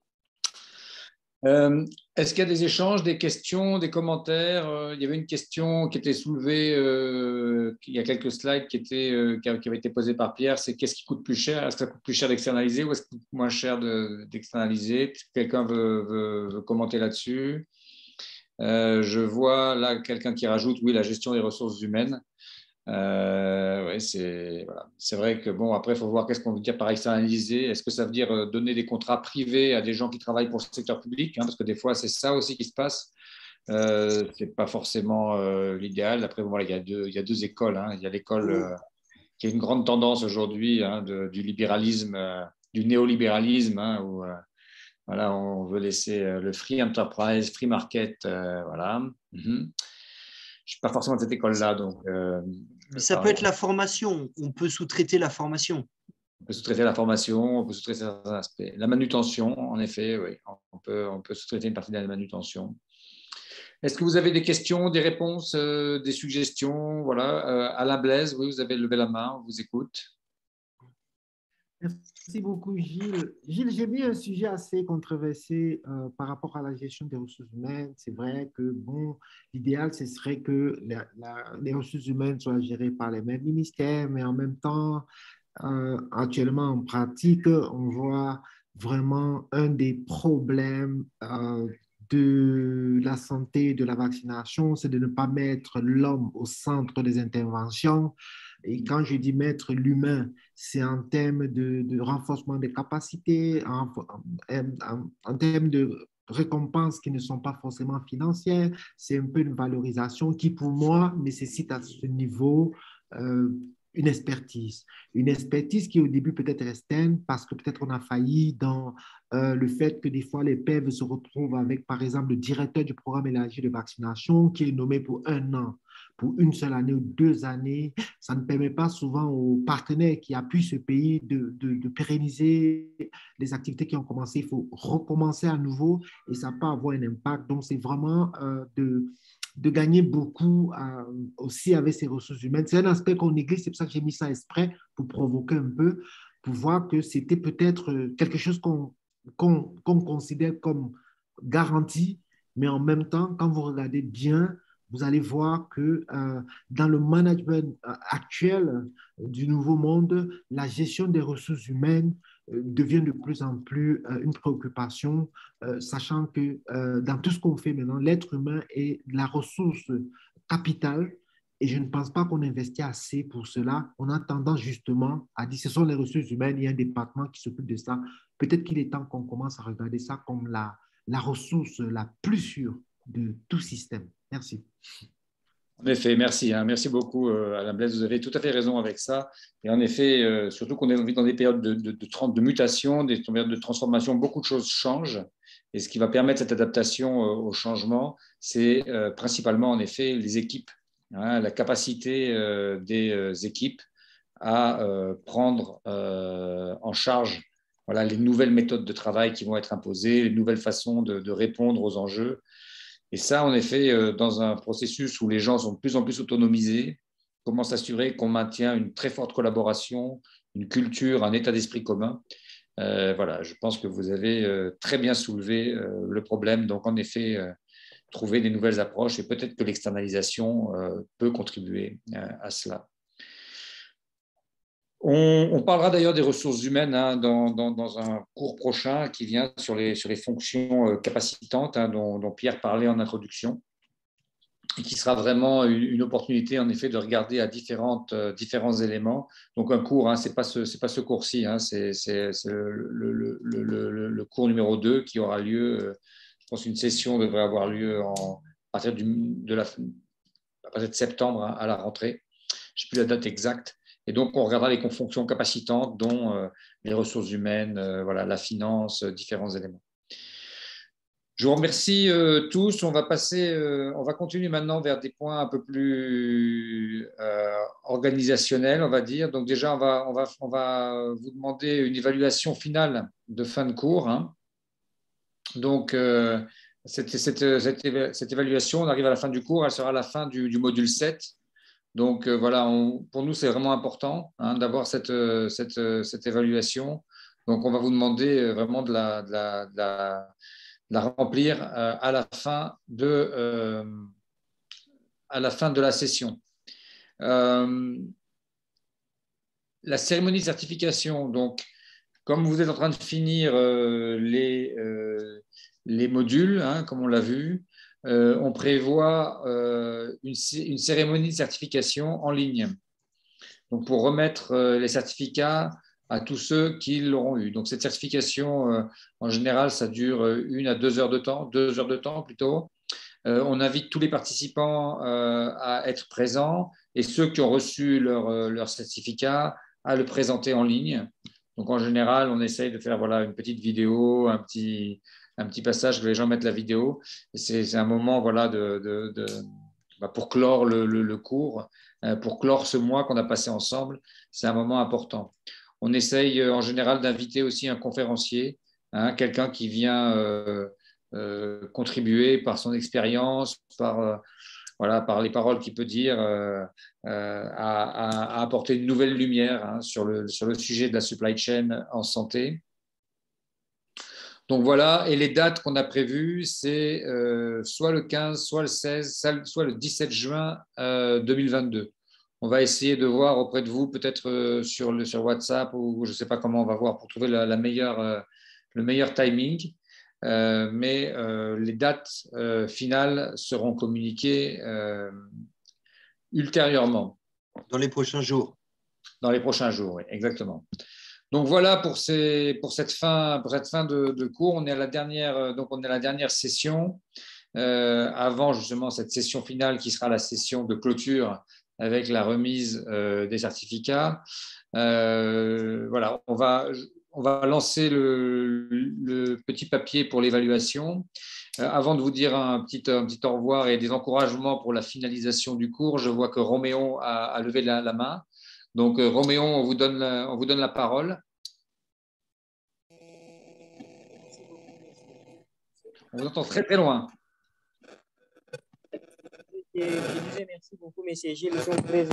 Est-ce qu'il y a des échanges, des questions, des commentaires? Il y avait une question qui était soulevée il y a quelques slides qui avait été posée par Pierre, c'est qu'est-ce qui coûte plus cher? Est-ce que ça coûte plus cher d'externaliser ou est-ce que ça coûte moins cher d'externaliser? Quelqu'un veut commenter là-dessus? Je vois là quelqu'un qui rajoute, oui, la gestion des ressources humaines. Ouais, c'est vrai que bon, après, il faut voir qu'est-ce qu'on veut dire par externaliser. Est-ce que ça veut dire donner des contrats privés à des gens qui travaillent pour le secteur public, hein, parce que des fois, c'est ça aussi qui se passe. C'est pas forcément l'idéal. Après, voilà, il y a deux écoles. Hein. Il y a l'école qui a une grande tendance aujourd'hui hein, du libéralisme, du néolibéralisme, hein, où voilà, on veut laisser le free enterprise, free market, voilà. Je ne suis pas forcément de cette école-là. Donc, ça peut être la formation. On peut sous-traiter la formation. On peut sous-traiter la formation, on peut sous-traiter certains aspects. La manutention, en effet, oui. On peut sous-traiter une partie de la manutention. Est-ce que vous avez des questions, des réponses, des suggestions? Voilà. Alain Blaise, oui, vous avez levé la main, on vous écoute. Merci beaucoup, Gilles. Gilles, j'ai mis un sujet assez controversé par rapport à la gestion des ressources humaines. C'est vrai que, bon, l'idéal, ce serait que les ressources humaines soient gérées par les mêmes ministères, mais en même temps, actuellement, en pratique, on voit vraiment un des problèmes de la santé et de la vaccination, c'est de ne pas mettre l'homme au centre des interventions. Et quand je dis mettre l'humain, c'est en termes de renforcement des capacités, en termes de récompenses qui ne sont pas forcément financières. C'est un peu une valorisation qui, pour moi, nécessite à ce niveau une expertise. Une expertise qui, au début, peut-être restreinte parce que peut-être on a failli dans le fait que des fois, les PEV se retrouvent avec, par exemple, le directeur du programme élargi de vaccination qui est nommé pour 1 an, pour une seule année ou 2 années. Ça ne permet pas souvent aux partenaires qui appuient ce pays de pérenniser les activités qui ont commencé. Il faut recommencer à nouveau et ça peut avoir un impact. Donc, c'est vraiment de gagner beaucoup aussi avec ces ressources humaines. C'est un aspect qu'on néglige, c'est pour ça que j'ai mis ça exprès pour provoquer un peu, pour voir que c'était peut-être quelque chose qu'on considère comme garanti, mais en même temps, quand vous regardez bien, vous allez voir que dans le management actuel du nouveau monde, la gestion des ressources humaines devient de plus en plus une préoccupation, sachant que dans tout ce qu'on fait maintenant, l'être humain est la ressource capitale et je ne pense pas qu'on investit assez pour cela. On a tendance justement à dire que ce sont les ressources humaines, il y a un département qui s'occupe de ça. Peut-être qu'il est temps qu'on commence à regarder ça comme la ressource la plus sûre de tout système. Merci. En effet, merci. Merci beaucoup, Alain Blaise. Vous avez tout à fait raison avec ça. Et en effet, surtout qu'on est dans des périodes de mutation, des périodes de transformation, beaucoup de choses changent. Et ce qui va permettre cette adaptation au changement, c'est principalement, en effet, les équipes, la capacité des équipes à prendre en charge les nouvelles méthodes de travail qui vont être imposées, les nouvelles façons de répondre aux enjeux. Et ça, en effet, dans un processus où les gens sont de plus en plus autonomisés, comment s'assurer qu'on maintient une très forte collaboration, une culture, un état d'esprit commun. Voilà, je pense que vous avez très bien soulevé le problème. Donc, en effet, trouver des nouvelles approches et peut-être que l'externalisation peut contribuer à cela. On parlera d'ailleurs des ressources humaines dans un cours prochain qui vient sur les fonctions capacitantes dont Pierre parlait en introduction et qui sera vraiment une opportunité en effet de regarder à différents éléments. Donc un cours, c'est pas ce cours-ci, c'est le cours numéro 2 qui aura lieu, je pense une session devrait avoir lieu à partir de septembre à la rentrée. Je n'ai plus la date exacte. Et donc, on regardera les fonctions capacitantes, dont les ressources humaines, la finance, différents éléments. Je vous remercie tous. On va continuer maintenant vers des points un peu plus organisationnels, on va dire. Donc déjà, on va vous demander une évaluation finale de fin de cours. Donc, cette évaluation, on arrive à la fin du cours, elle sera à la fin du module 7. Donc voilà, pour nous, c'est vraiment important d'avoir cette évaluation. Donc, on va vous demander vraiment de la remplir à la fin de la session. La cérémonie de certification, donc, comme vous êtes en train de finir les modules, comme on l'a vu, on prévoit une cérémonie de certification en ligne. Donc, pour remettre les certificats à tous ceux qui l'auront eu. Donc, cette certification, en général, ça dure 1 à 2 heures de temps, 2 heures de temps plutôt. On invite tous les participants à être présents et ceux qui ont reçu leur certificat à le présenter en ligne. Donc, en général, on essaye de faire une petite vidéo, un petit passage que les gens mettent la vidéo. C'est un moment pour clore le cours, pour clore ce mois qu'on a passé ensemble. C'est un moment important. On essaye en général d'inviter aussi un conférencier hein, quelqu'un qui vient contribuer par son expérience, par les paroles qu'il peut dire, à apporter une nouvelle lumière, hein, sur le sujet de la supply chain en santé. Donc voilà, et les dates qu'on a prévues, c'est soit le 15, soit le 16, soit le 17 juin 2022. On va essayer de voir auprès de vous, peut-être sur WhatsApp, ou je ne sais pas comment on va voir pour trouver le meilleur timing. Mais les dates finales seront communiquées ultérieurement. Dans les prochains jours. Dans les prochains jours, oui, exactement. Donc voilà pour cette fin de cours. On est à la dernière session, avant justement cette session finale qui sera la session de clôture avec la remise des certificats. Voilà, on va lancer le petit papier pour l'évaluation. Avant de vous dire un petit au revoir et des encouragements pour la finalisation du cours, je vois que Roméo a levé la main. Donc, Roméo, on vous donne la parole. On vous entend très, très loin. Je disais merci beaucoup, M. Gilles. Nous sommes très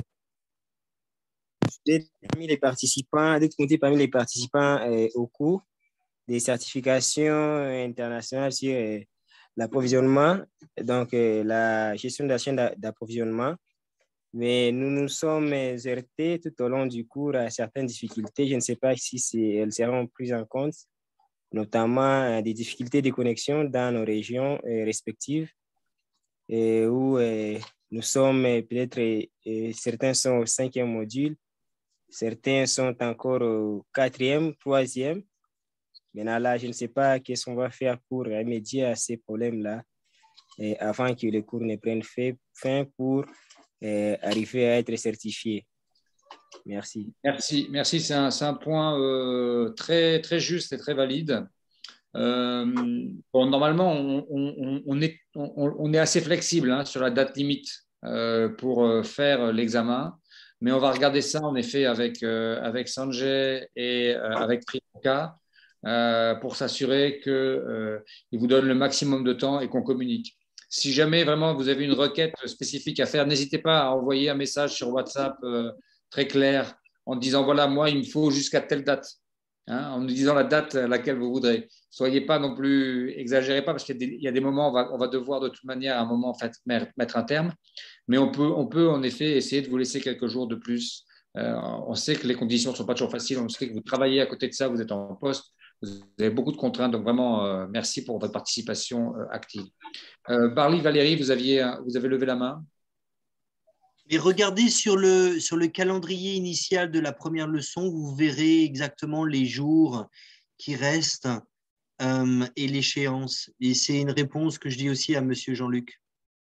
parmi les participants au cours des certifications internationales sur l'approvisionnement, donc la gestion de la chaîne d'approvisionnement. Mais nous nous sommes heurtés tout au long du cours à certaines difficultés. Je ne sais pas si elles seront prises en compte, notamment des difficultés de connexion dans nos régions respectives, où nous sommes peut-être, certains sont au 5e module, certains sont encore au 4e, 3e. Maintenant, là, je ne sais pas qu'est-ce qu'on va faire pour remédier à ces problèmes-là avant que le cours ne prenne fin pour arriver à être certifié. Merci. Merci. C'est un point très, très juste et très valide. Normalement, on est assez flexible, hein, sur la date limite pour faire l'examen, mais on va regarder ça en effet avec Sanjay et avec Priyanka pour s'assurer qu'ils vous donnent le maximum de temps et qu'on communique. Si jamais vraiment vous avez une requête spécifique à faire, n'hésitez pas à envoyer un message sur WhatsApp très clair en disant voilà, moi, il me faut jusqu'à telle date, hein, en nous disant la date à laquelle vous voudrez. Soyez pas non plus, exagérez pas, parce qu'il y a des moments où on va devoir de toute manière à un moment en fait, mettre un terme, mais on peut en effet essayer de vous laisser quelques jours de plus. On sait que les conditions ne sont pas toujours faciles, on sait que vous travaillez à côté de ça, vous êtes en poste, vous avez beaucoup de contraintes, donc vraiment merci pour votre participation active. Barly, Valérie, vous avez levé la main. Et regardez sur le calendrier initial de la première leçon, vous verrez exactement les jours qui restent et l'échéance. Et c'est une réponse que je dis aussi à Monsieur Jean-Luc.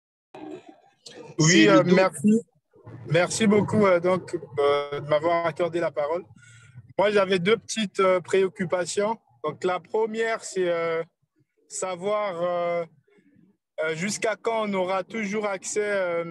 Oui, merci beaucoup de m'avoir accordé la parole. Moi, j'avais deux petites préoccupations. Donc, la première, c'est savoir jusqu'à quand on aura toujours accès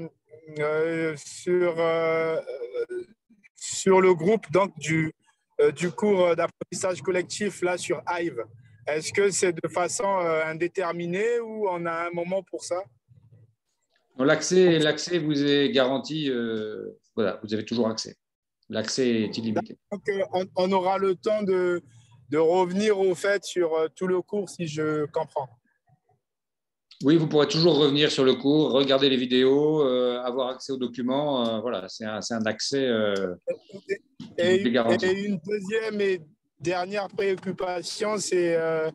sur le groupe donc, du cours d'apprentissage collectif là, sur Hive. Est-ce que c'est de façon indéterminée ou on a un moment pour ça? L'accès vous est garanti. Voilà, vous avez toujours accès. L'accès est illimité. Donc, on aura le temps de revenir au fait sur tout le cours, si je comprends. Oui, vous pourrez toujours revenir sur le cours, regarder les vidéos, avoir accès aux documents. Voilà, c'est un accès garanti. Et une deuxième et dernière préoccupation, c'est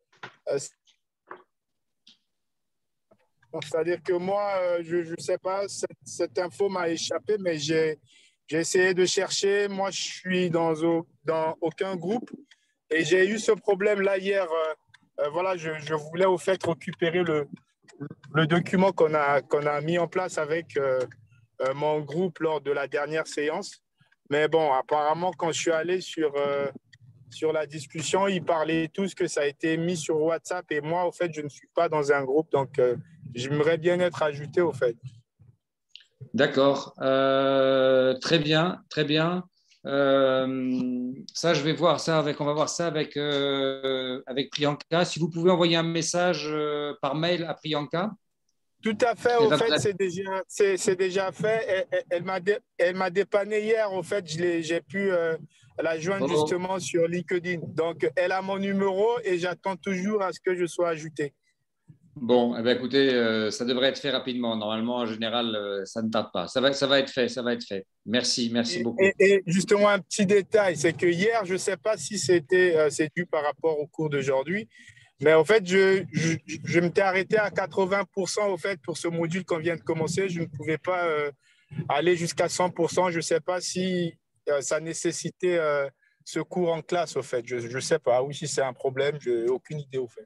c'est-à-dire que moi, je ne sais pas, cette info m'a échappé, mais j'ai essayé de chercher. Moi, je suis dans aucun groupe et j'ai eu ce problème-là hier. Voilà, je voulais au fait récupérer le document qu'on a mis en place avec mon groupe lors de la dernière séance. Mais bon, apparemment, quand je suis allé sur la discussion, ils parlaient tous que ça a été mis sur WhatsApp et moi, au fait, je ne suis pas dans un groupe, donc j'aimerais bien être ajouté, au fait. D'accord. Très bien, très bien. Ça, je vais voir ça on va voir ça avec Priyanka. Si vous pouvez envoyer un message par mail à Priyanka. Tout à fait, au fait, c'est déjà fait. Elle m'a dépanné hier, au fait, j'ai pu la joindre justement sur LinkedIn. Donc, elle a mon numéro et j'attends toujours à ce que je sois ajouté. Bon, eh bien, écoutez, ça devrait être fait rapidement. Normalement, en général, ça ne tarde pas. Ça va être fait, ça va être fait. Merci beaucoup. Et justement, un petit détail, c'est que hier, je ne sais pas si c'est dû par rapport au cours d'aujourd'hui, mais en fait, je m'étais arrêté à 80% au fait pour ce module qu'on vient de commencer. Je ne pouvais pas aller jusqu'à 100%. Je ne sais pas si ça nécessitait ce cours en classe, au fait. Je ne sais pas. Oui, si c'est un problème, je n'ai aucune idée, au fait.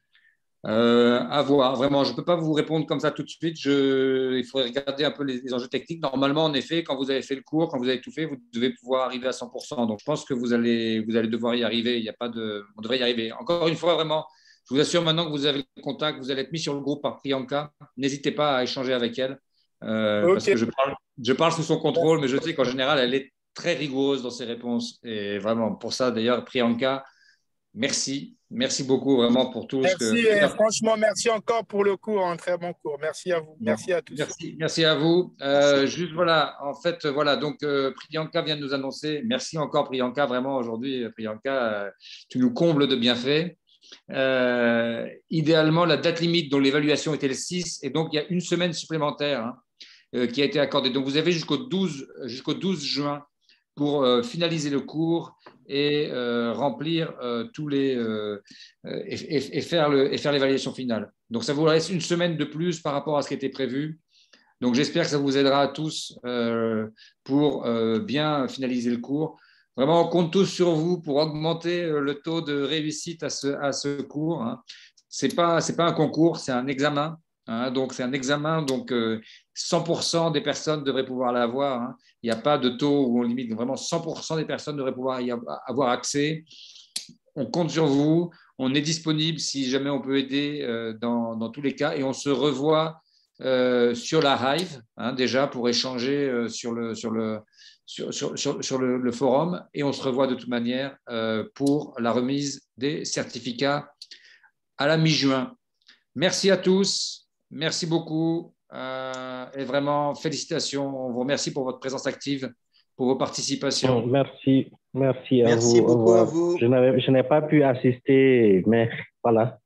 À voir, vraiment, je ne peux pas vous répondre comme ça tout de suite. Il faudrait regarder un peu les enjeux techniques. Normalement, en effet, quand vous avez fait le cours, quand vous avez tout fait, vous devez pouvoir arriver à 100%. Donc, je pense que vous allez devoir y arriver. On devrait y arriver. Encore une fois, vraiment, je vous assure maintenant que vous avez le contact, vous allez être mis sur le groupe par Priyanka. N'hésitez pas à échanger avec elle parce que je parle sous son contrôle, mais je sais qu'en général, elle est très rigoureuse dans ses réponses. Et vraiment, pour ça, d'ailleurs, Priyanka, merci beaucoup vraiment pour tout merci, ce que… franchement, merci encore pour le cours, un très bon cours. Merci à vous, merci à tous. Merci à vous. Juste voilà, en fait, voilà, donc Priyanka vient de nous annoncer, merci encore Priyanka, vraiment aujourd'hui, Priyanka, tu nous combles de bienfaits. Idéalement, la date limite dont l'évaluation était le 6, et donc il y a une semaine supplémentaire qui a été accordée. Donc vous avez jusqu'au 12 juin pour finaliser le cours et remplir tous les et faire l'évaluation finale. Donc ça vous reste une semaine de plus par rapport à ce qui était prévu. Donc j'espère que ça vous aidera à tous pour bien finaliser le cours. Vraiment, on compte tous sur vous pour augmenter le taux de réussite à ce cours. Hein. C'est pas un concours, c'est un examen. Hein, donc, c'est un examen, donc 100% des personnes devraient pouvoir l'avoir. Hein. Il n'y a pas de taux où on limite, vraiment 100% des personnes devraient pouvoir y avoir accès. On compte sur vous, on est disponible si jamais on peut aider dans tous les cas et on se revoit sur la Hive hein, déjà pour échanger sur le forum et on se revoit de toute manière pour la remise des certificats à la mi-juin. Merci à tous. Merci beaucoup et vraiment félicitations. On vous remercie pour votre présence active, pour vos participations. Bon, merci à vous. Merci beaucoup à vous. Je n'ai pas pu assister, mais voilà.